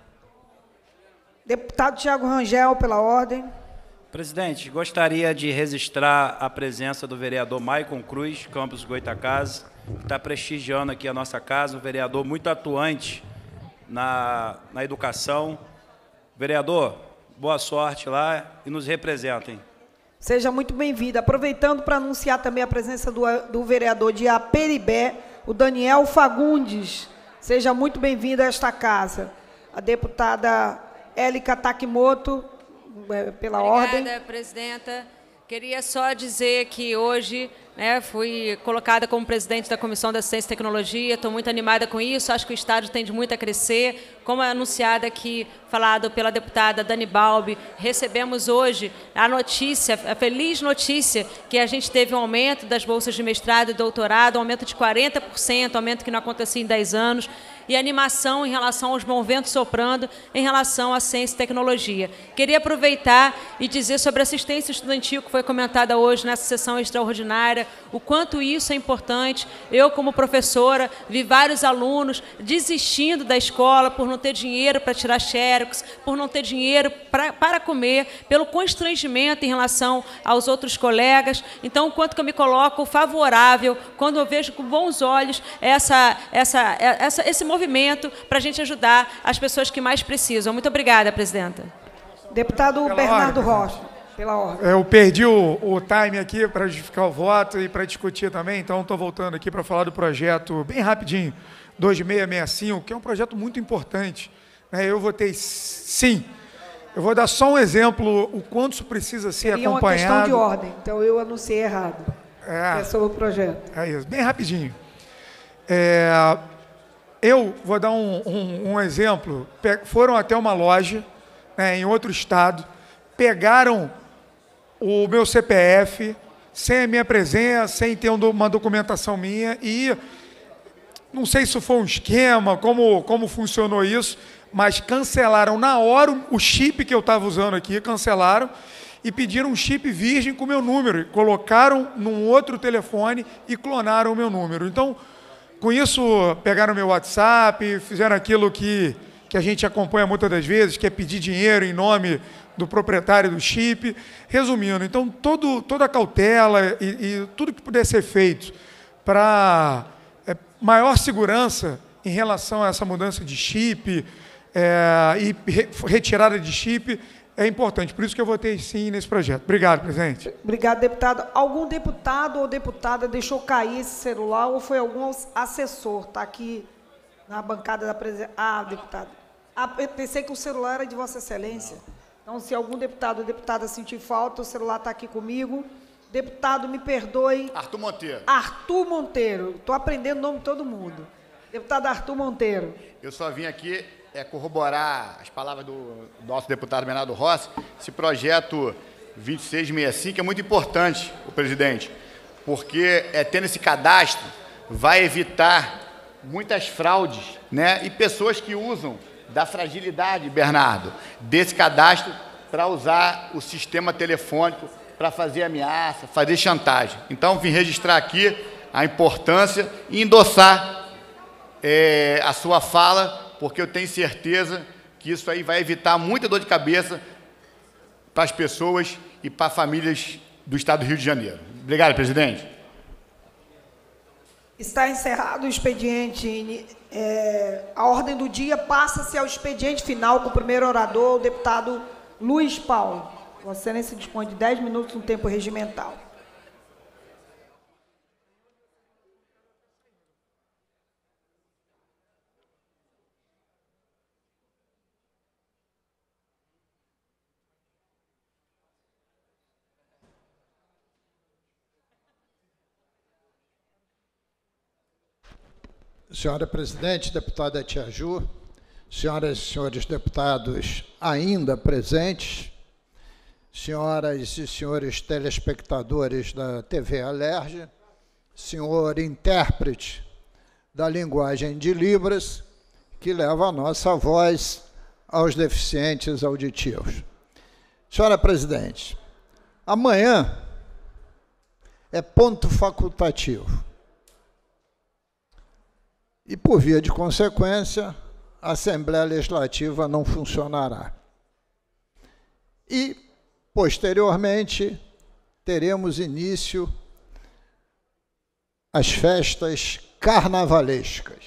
Deputado Tiago Rangel, pela ordem. Presidente, gostaria de registrar a presença do vereador Maicon Cruz, Campos Goitacazes, que está prestigiando aqui a nossa casa, um vereador muito atuante na, na educação. Vereador, boa sorte lá e nos representem. Seja muito bem-vindo. Aproveitando para anunciar também a presença do, do vereador de Aperibé, o Daniel Fagundes. Seja muito bem-vindo a esta casa. A deputada Élica Takimoto, pela Obrigada, ordem. Obrigada, presidenta. Queria só dizer que hoje, né, fui colocada como presidente da Comissão da Ciência e Tecnologia, estou muito animada com isso, acho que o Estado tende muito a crescer. Como é anunciado aqui, falado pela deputada Dani Balbi, recebemos hoje a notícia, a feliz notícia, que a gente teve um aumento das bolsas de mestrado e doutorado, um aumento de quarenta por cento, aumento que não acontecia em dez anos, e animação em relação aos bons ventos soprando em relação à ciência e tecnologia. Queria aproveitar e dizer sobre a assistência estudantil que foi comentada hoje nessa sessão extraordinária, o quanto isso é importante. Eu, como professora, vi vários alunos desistindo da escola por não ter dinheiro para tirar xerox, por não ter dinheiro pra, para comer, pelo constrangimento em relação aos outros colegas. Então, o quanto que eu me coloco favorável, quando eu vejo com bons olhos essa, essa, essa, esse movimento para a gente ajudar as pessoas que mais precisam. Muito obrigada, presidenta. Deputado Pela Bernardo ordem. Rocha, pela ordem. Eu perdi o, o time aqui para justificar o voto e para discutir também, então estou voltando aqui para falar do projeto bem rapidinho, dois mil seiscentos e sessenta e cinco, que é um projeto muito importante. né? Eu votei sim. Eu vou dar só um exemplo, o quanto isso precisa ser Seria acompanhado. uma questão de ordem, então eu anunciei errado. É, é sobre o projeto. É isso, bem rapidinho. É, eu vou dar um, um, um exemplo. Pe- foram até uma loja, né, em outro estado, pegaram o meu C P F, sem a minha presença, sem ter um do- uma documentação minha, e não sei se foi um esquema, como, como funcionou isso, mas cancelaram na hora o- o chip que eu estava usando aqui, cancelaram, e pediram um chip virgem com o meu número, e colocaram num outro telefone e clonaram o meu número. Então, com isso, pegaram meu WhatsApp, fizeram aquilo que, que a gente acompanha muitas das vezes, que é pedir dinheiro em nome do proprietário do chip. Resumindo, então, todo, toda a cautela e, e tudo que puder ser feito para é, maior segurança em relação a essa mudança de chip é, e re, retirada de chip é importante. Por isso que eu votei sim nesse projeto. Obrigado, presidente. Obrigado, deputado. Algum deputado ou deputada deixou cair esse celular ou foi algum assessor? Está aqui na bancada da presidência. Ah, deputado. Ah, eu pensei que o celular era de Vossa Excelência. Então, se algum deputado ou deputada sentir falta, o celular está aqui comigo. Deputado, me perdoe. Arthur Monteiro. Arthur Monteiro. Estou aprendendo o nome de todo mundo. Deputado Arthur Monteiro. Eu só vim aqui é, corroborar as palavras do nosso deputado Bernardo Rossi. Esse projeto vinte e seis sessenta e cinco é muito importante, o presidente, porque é, tendo esse cadastro vai evitar muitas fraudes, né? E pessoas que usam da fragilidade, Bernardo, desse cadastro para usar o sistema telefônico para fazer ameaça, fazer chantagem. Então, vim registrar aqui a importância e endossar é, a sua fala, porque eu tenho certeza que isso aí vai evitar muita dor de cabeça para as pessoas e para famílias do Estado do Rio de Janeiro. Obrigado, presidente. Está encerrado o expediente. É, a ordem do dia passa-se ao expediente final com o primeiro orador, o deputado Luiz Paulo. Vossa Excelência dispõe de dez minutos no tempo regimental. Senhora presidente, deputada Tia Ju, senhoras e senhores deputados ainda presentes, senhoras e senhores telespectadores da T V Alerj, senhor intérprete da linguagem de Libras, que leva a nossa voz aos deficientes auditivos. Senhora presidente, amanhã é ponto facultativo. E, por via de consequência, a Assembleia Legislativa não funcionará. E, posteriormente, teremos início as festas carnavalescas,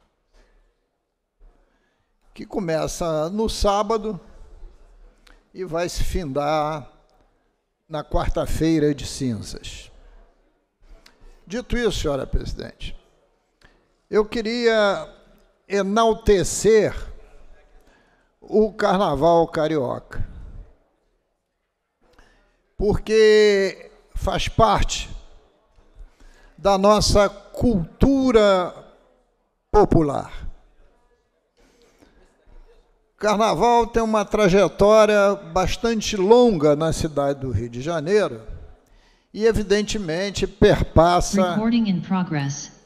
que começa no sábado e vai se findar na quarta-feira de cinzas. Dito isso, senhora presidente, eu queria enaltecer o Carnaval Carioca, porque faz parte da nossa cultura popular. O Carnaval tem uma trajetória bastante longa na cidade do Rio de Janeiro e, evidentemente, perpassa... Recording in progress.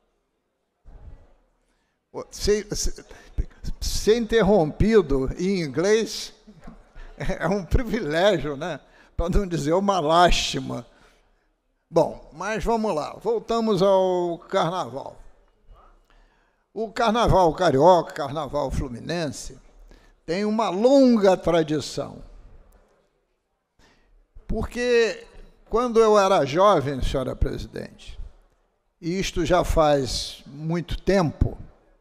Ser, ser, ser interrompido em inglês é um privilégio, né? Para não dizer uma lástima. Bom, mas vamos lá, voltamos ao Carnaval. O Carnaval Carioca, Carnaval Fluminense, tem uma longa tradição. Porque quando eu era jovem, senhora presidente, e isto já faz muito tempo,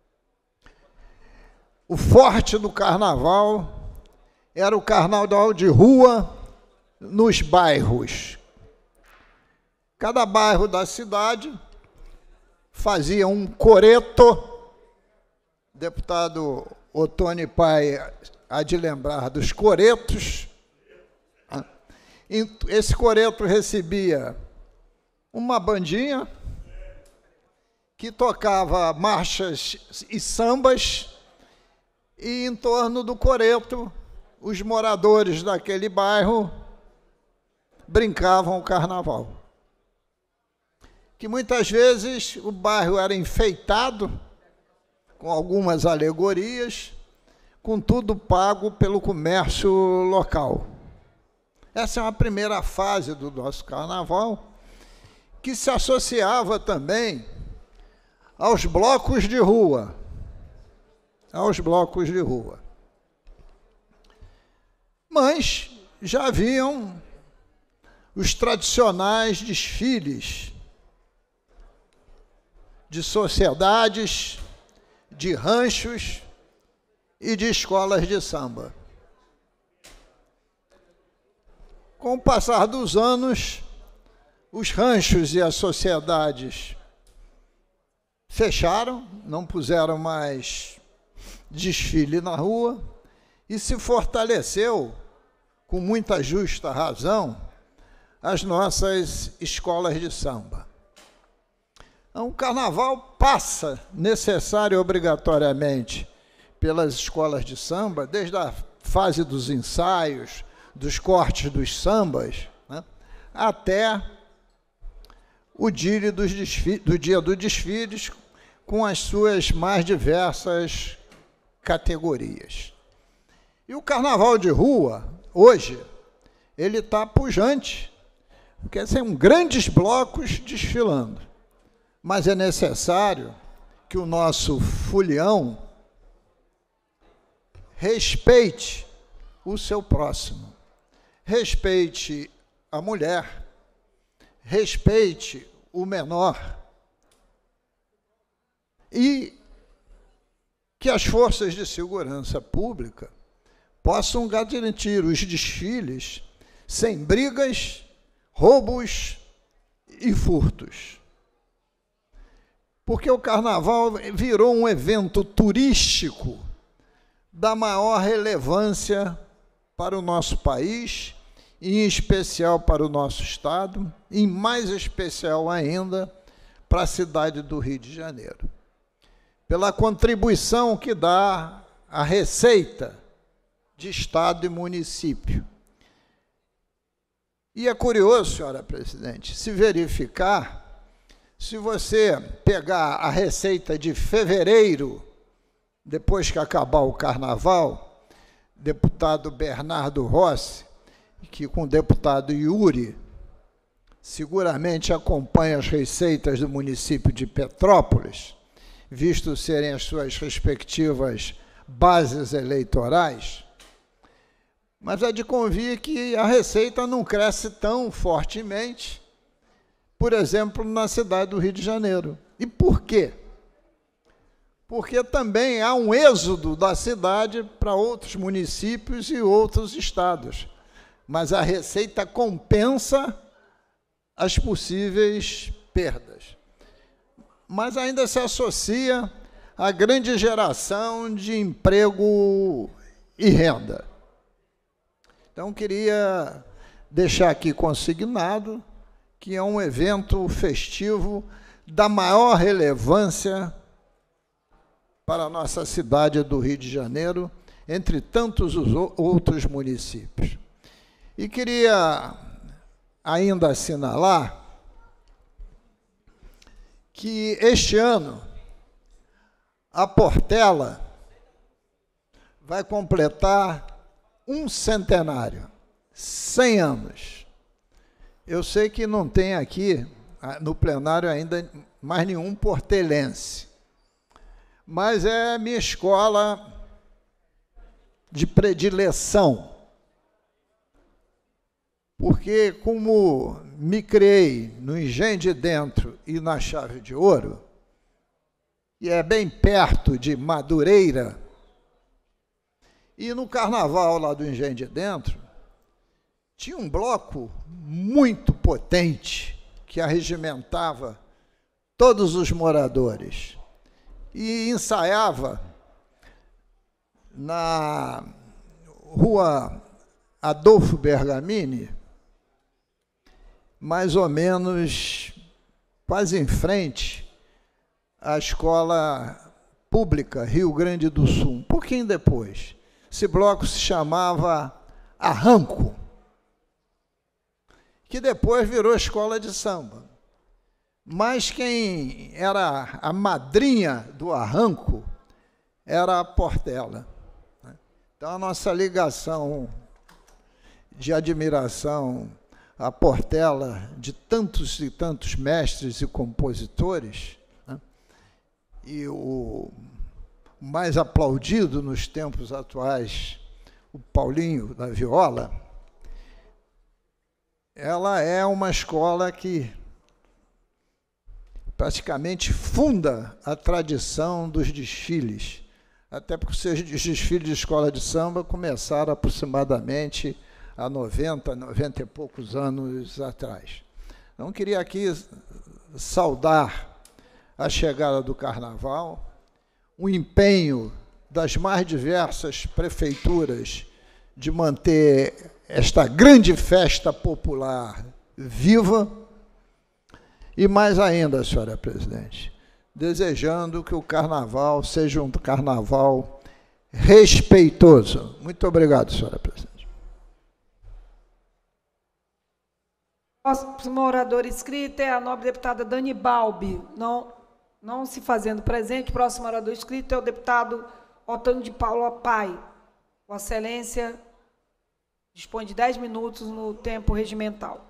o forte do carnaval era o carnaval de rua nos bairros. Cada bairro da cidade fazia um coreto. Deputado Otônio Pai há de lembrar dos coretos. Esse coreto recebia uma bandinha que tocava marchas e sambas, e em torno do coreto, os moradores daquele bairro brincavam o carnaval. Que muitas vezes o bairro era enfeitado, com algumas alegorias, com tudo pago pelo comércio local. Essa é uma primeira fase do nosso carnaval, que se associava também aos blocos de rua. aos blocos de rua. Mas já haviam os tradicionais desfiles de sociedades, de ranchos e de escolas de samba. Com o passar dos anos, os ranchos e as sociedades fecharam, não puseram mais desfile na rua, e se fortaleceu, com muita justa razão, as nossas escolas de samba. Então, o carnaval passa, necessário e obrigatoriamente, pelas escolas de samba, desde a fase dos ensaios, dos cortes dos sambas, né, até o dia dos desfiles, do dia dos desfiles, com as suas mais diversas categorias. E o carnaval de rua, hoje, ele está pujante, porque são grandes blocos desfilando. Mas é necessário que o nosso folião respeite o seu próximo, respeite a mulher, respeite o menor, e que as forças de segurança pública possam garantir os desfiles sem brigas, roubos e furtos. Porque o carnaval virou um evento turístico da maior relevância para o nosso país, e em especial para o nosso estado, e mais especial ainda para a cidade do Rio de Janeiro. pela contribuição que dá à receita de Estado e município. E é curioso, senhora presidente, se verificar, se você pegar a receita de fevereiro, depois que acabar o carnaval, deputado Bernardo Rossi, que com o deputado Yuri, seguramente acompanha as receitas do município de Petrópolis, visto serem as suas respectivas bases eleitorais, mas é de convir que a receita não cresce tão fortemente, por exemplo, na cidade do Rio de Janeiro. E por quê? Porque também há um êxodo da cidade para outros municípios e outros estados, mas a receita compensa as possíveis perdas. Mas ainda se associa à grande geração de emprego e renda. Então, queria deixar aqui consignado que é um evento festivo da maior relevância para a nossa cidade do Rio de Janeiro, entre tantos os outros municípios. E queria ainda assinalar que este ano a Portela vai completar um centenário, cem anos. Eu sei que não tem aqui, no plenário ainda, mais nenhum portelense, mas é minha escola de predileção, porque como me criei no Engenho de Dentro e na Chave de Ouro, e é bem perto de Madureira, e no carnaval lá do Engenho de Dentro, tinha um bloco muito potente que arregimentava todos os moradores e ensaiava na rua Adolfo Bergamini, mais ou menos quase em frente à escola pública Rio Grande do Sul, um pouquinho depois. Esse bloco se chamava Arranco, que depois virou escola de samba. Mas quem era a madrinha do Arranco era a Portela. Então, a nossa ligação de admiração à Portela, de tantos e tantos mestres e compositores, né? E o mais aplaudido nos tempos atuais, o Paulinho da viola, ela é uma escola que praticamente funda a tradição dos desfiles, até porque os desfiles de escola de samba começaram aproximadamente há noventa, noventa e poucos anos atrás. Então, queria aqui saudar a chegada do Carnaval, o empenho das mais diversas prefeituras de manter esta grande festa popular viva, e mais ainda, senhora presidente, desejando que o Carnaval seja um Carnaval respeitoso. Muito obrigado, senhora presidente. Próximo orador inscrito é a nobre deputada Dani Balbi, não, não se fazendo presente. Próximo orador inscrito é o deputado Otânio de Paula Pai. Vossa Excelência dispõe de dez minutos no tempo regimental.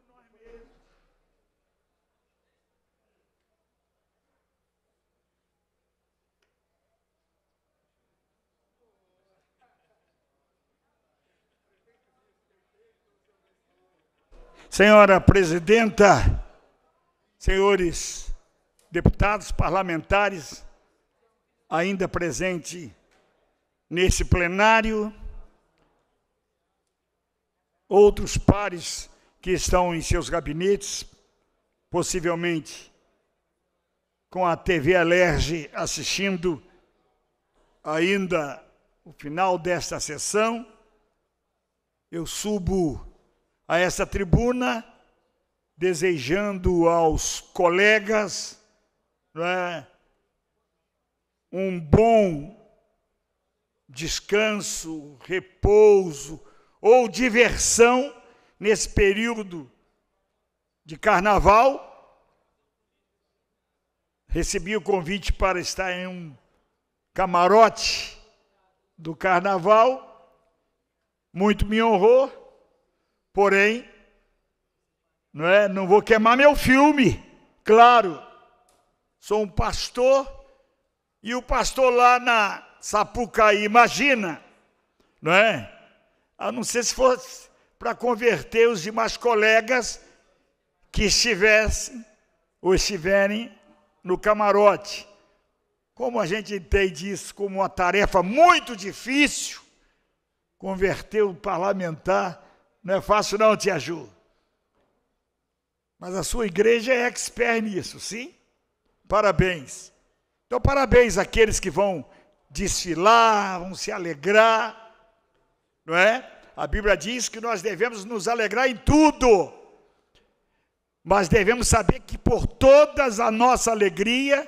Senhora presidenta, senhores deputados parlamentares, ainda presente nesse plenário, outros pares que estão em seus gabinetes, possivelmente com a T V Alerj assistindo ainda o final desta sessão, eu subo a essa tribuna desejando aos colegas, não é, um bom descanso, repouso ou diversão nesse período de carnaval. Recebi o convite para estar em um camarote do carnaval, muito me honrou, porém, não é, não vou queimar meu filme, claro, sou um pastor, e o pastor lá na Sapucaí, imagina, não é? A não ser se fosse para converter os demais colegas que estivessem ou estiverem no camarote. Como a gente entende isso como uma tarefa muito difícil, converter o parlamentar não é fácil não, tia Ju. Mas a sua igreja é expert nisso, sim? Parabéns. Então, parabéns àqueles que vão desfilar, vão se alegrar, não é? A Bíblia diz que nós devemos nos alegrar em tudo, mas devemos saber que por todas a nossa alegria,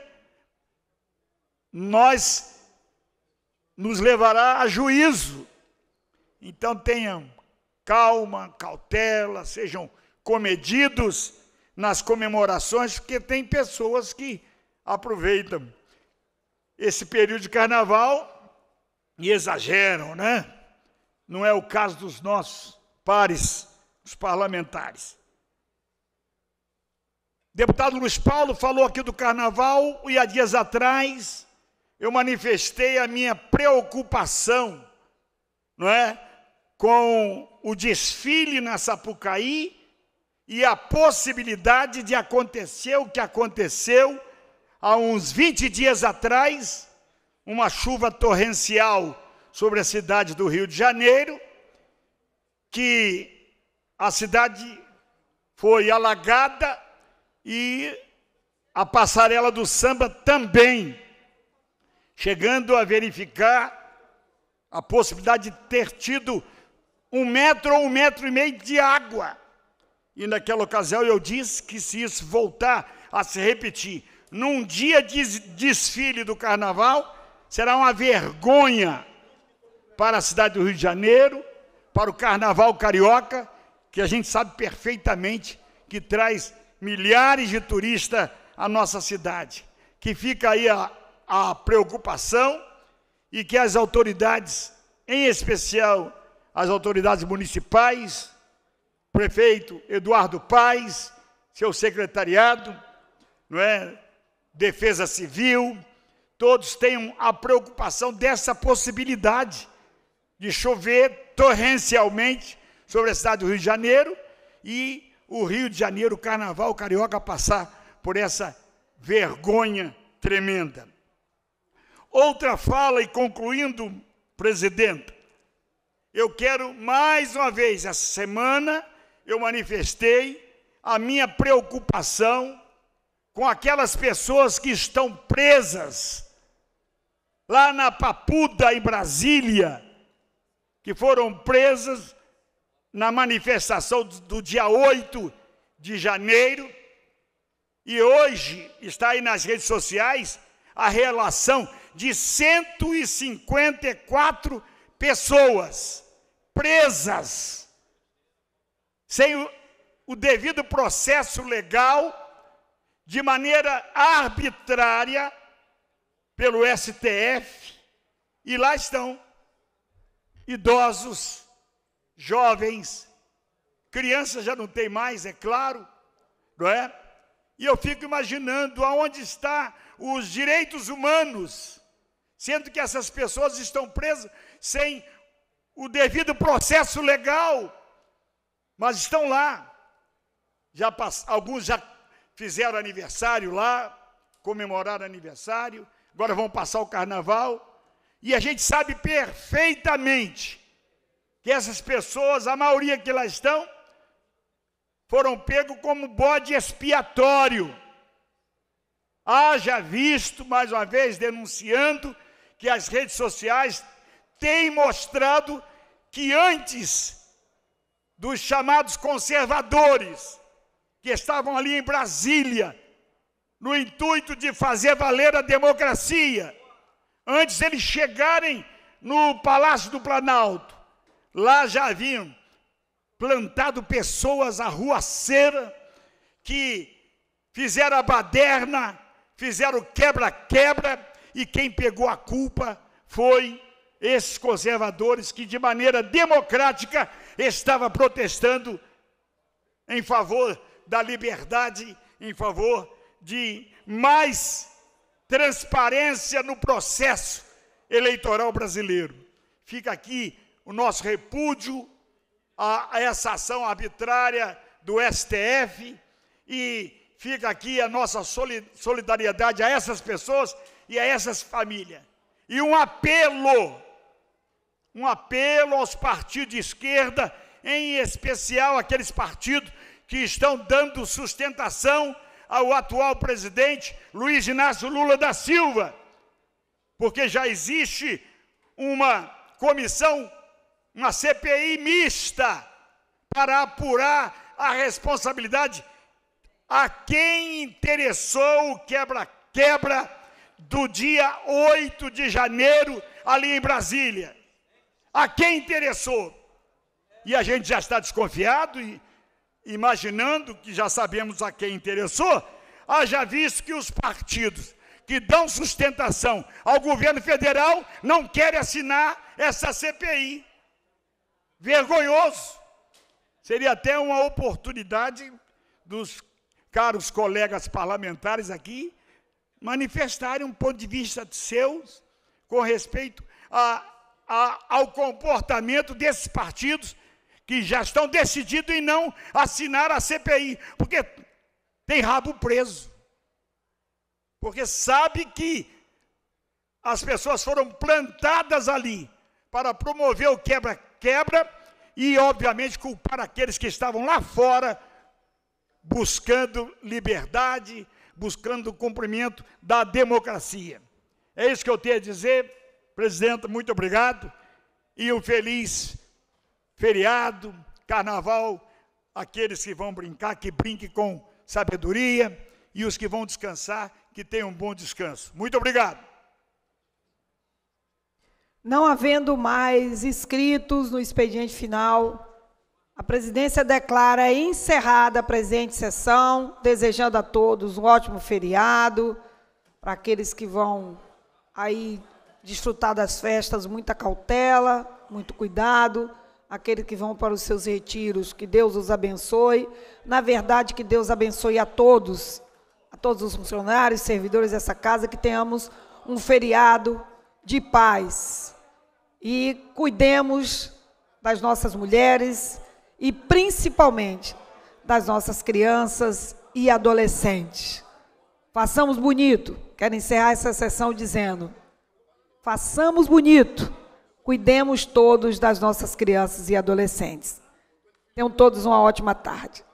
nós nos levará a juízo. Então tenham calma, cautela, sejam comedidos nas comemorações, porque tem pessoas que aproveitam esse período de carnaval e exageram, né? Não é o caso dos nossos pares, os parlamentares. Deputado Luiz Paulo falou aqui do carnaval e há dias atrás eu manifestei a minha preocupação, não é, com o desfile na Sapucaí e a possibilidade de acontecer o que aconteceu há uns vinte dias atrás, uma chuva torrencial sobre a cidade do Rio de Janeiro, que a cidade foi alagada e a passarela do samba também, chegando a verificar a possibilidade de ter tido um metro ou um metro e meio de água. E naquela ocasião eu disse que se isso voltar a se repetir num dia de desfile do carnaval, será uma vergonha para a cidade do Rio de Janeiro, para o carnaval carioca, que a gente sabe perfeitamente que traz milhares de turistas à nossa cidade. Que fica aí a, a preocupação e que as autoridades, em especial as autoridades municipais, prefeito Eduardo Paes, seu secretariado, não é? Defesa Civil, todos tenham a preocupação dessa possibilidade de chover torrencialmente sobre a cidade do Rio de Janeiro e o Rio de Janeiro, o carnaval carioca, passar por essa vergonha tremenda. Outra fala, e concluindo, presidente, eu quero mais uma vez, essa semana eu manifestei a minha preocupação com aquelas pessoas que estão presas lá na Papuda, em Brasília, que foram presas na manifestação do dia oito de janeiro, e hoje está aí nas redes sociais a relação de cento e cinquenta e quatro pessoas presas, sem o, o devido processo legal, de maneira arbitrária, pelo S T F, e lá estão idosos, jovens, crianças já não tem mais, é claro, não é? E eu fico imaginando aonde estão os direitos humanos, sendo que essas pessoas estão presas sem o devido processo legal, mas estão lá. Já pass... Alguns já fizeram aniversário lá, comemoraram aniversário, agora vão passar o carnaval, e a gente sabe perfeitamente que essas pessoas, a maioria que lá estão, foram pegos como bode expiatório. Haja visto, mais uma vez, denunciando que as redes sociais têm mostrado que antes dos chamados conservadores, que estavam ali em Brasília, no intuito de fazer valer a democracia, antes de eles chegarem no Palácio do Planalto, lá já haviam plantado pessoas arruaceira, que fizeram a baderna, fizeram quebra-quebra, e quem pegou a culpa foi esses conservadores que, de maneira democrática, estavam protestando em favor da liberdade, em favor de mais transparência no processo eleitoral brasileiro. Fica aqui o nosso repúdio a, a essa ação arbitrária do S T F, e fica aqui a nossa solidariedade a essas pessoas e a essas famílias. E um apelo, um apelo aos partidos de esquerda, em especial aqueles partidos que estão dando sustentação ao atual presidente Luiz Inácio Lula da Silva, porque já existe uma comissão, uma C P I mista, para apurar a responsabilidade a quem interessou o quebra-quebra do dia oito de janeiro, ali em Brasília. A quem interessou? E a gente já está desconfiado, e imaginando que já sabemos a quem interessou, haja visto que os partidos que dão sustentação ao governo federal não querem assinar essa C P I. Vergonhoso. Seria até uma oportunidade dos caros colegas parlamentares aqui manifestarem um ponto de vista seus com respeito a, a, ao comportamento desses partidos que já estão decididos em não assinar a C P I, porque tem rabo preso. Porque sabe que as pessoas foram plantadas ali para promover o quebra-quebra e, obviamente, culpar aqueles que estavam lá fora buscando liberdade, buscando o cumprimento da democracia. É isso que eu tenho a dizer, presidente, muito obrigado, e um feliz feriado, carnaval, aqueles que vão brincar, que brinquem com sabedoria, e os que vão descansar, que tenham um bom descanso. Muito obrigado. Não havendo mais inscritos no expediente final, a presidência declara encerrada a presente sessão, desejando a todos um ótimo feriado, para aqueles que vão aí desfrutar das festas, muita cautela, muito cuidado, aqueles que vão para os seus retiros, que Deus os abençoe. Na verdade, que Deus abençoe a todos, a todos os funcionários, servidores dessa casa, que tenhamos um feriado de paz. E cuidemos das nossas mulheres e, principalmente, das nossas crianças e adolescentes. Façamos bonito. Quero encerrar essa sessão dizendo: façamos bonito. Cuidemos todos das nossas crianças e adolescentes. Tenham todos uma ótima tarde.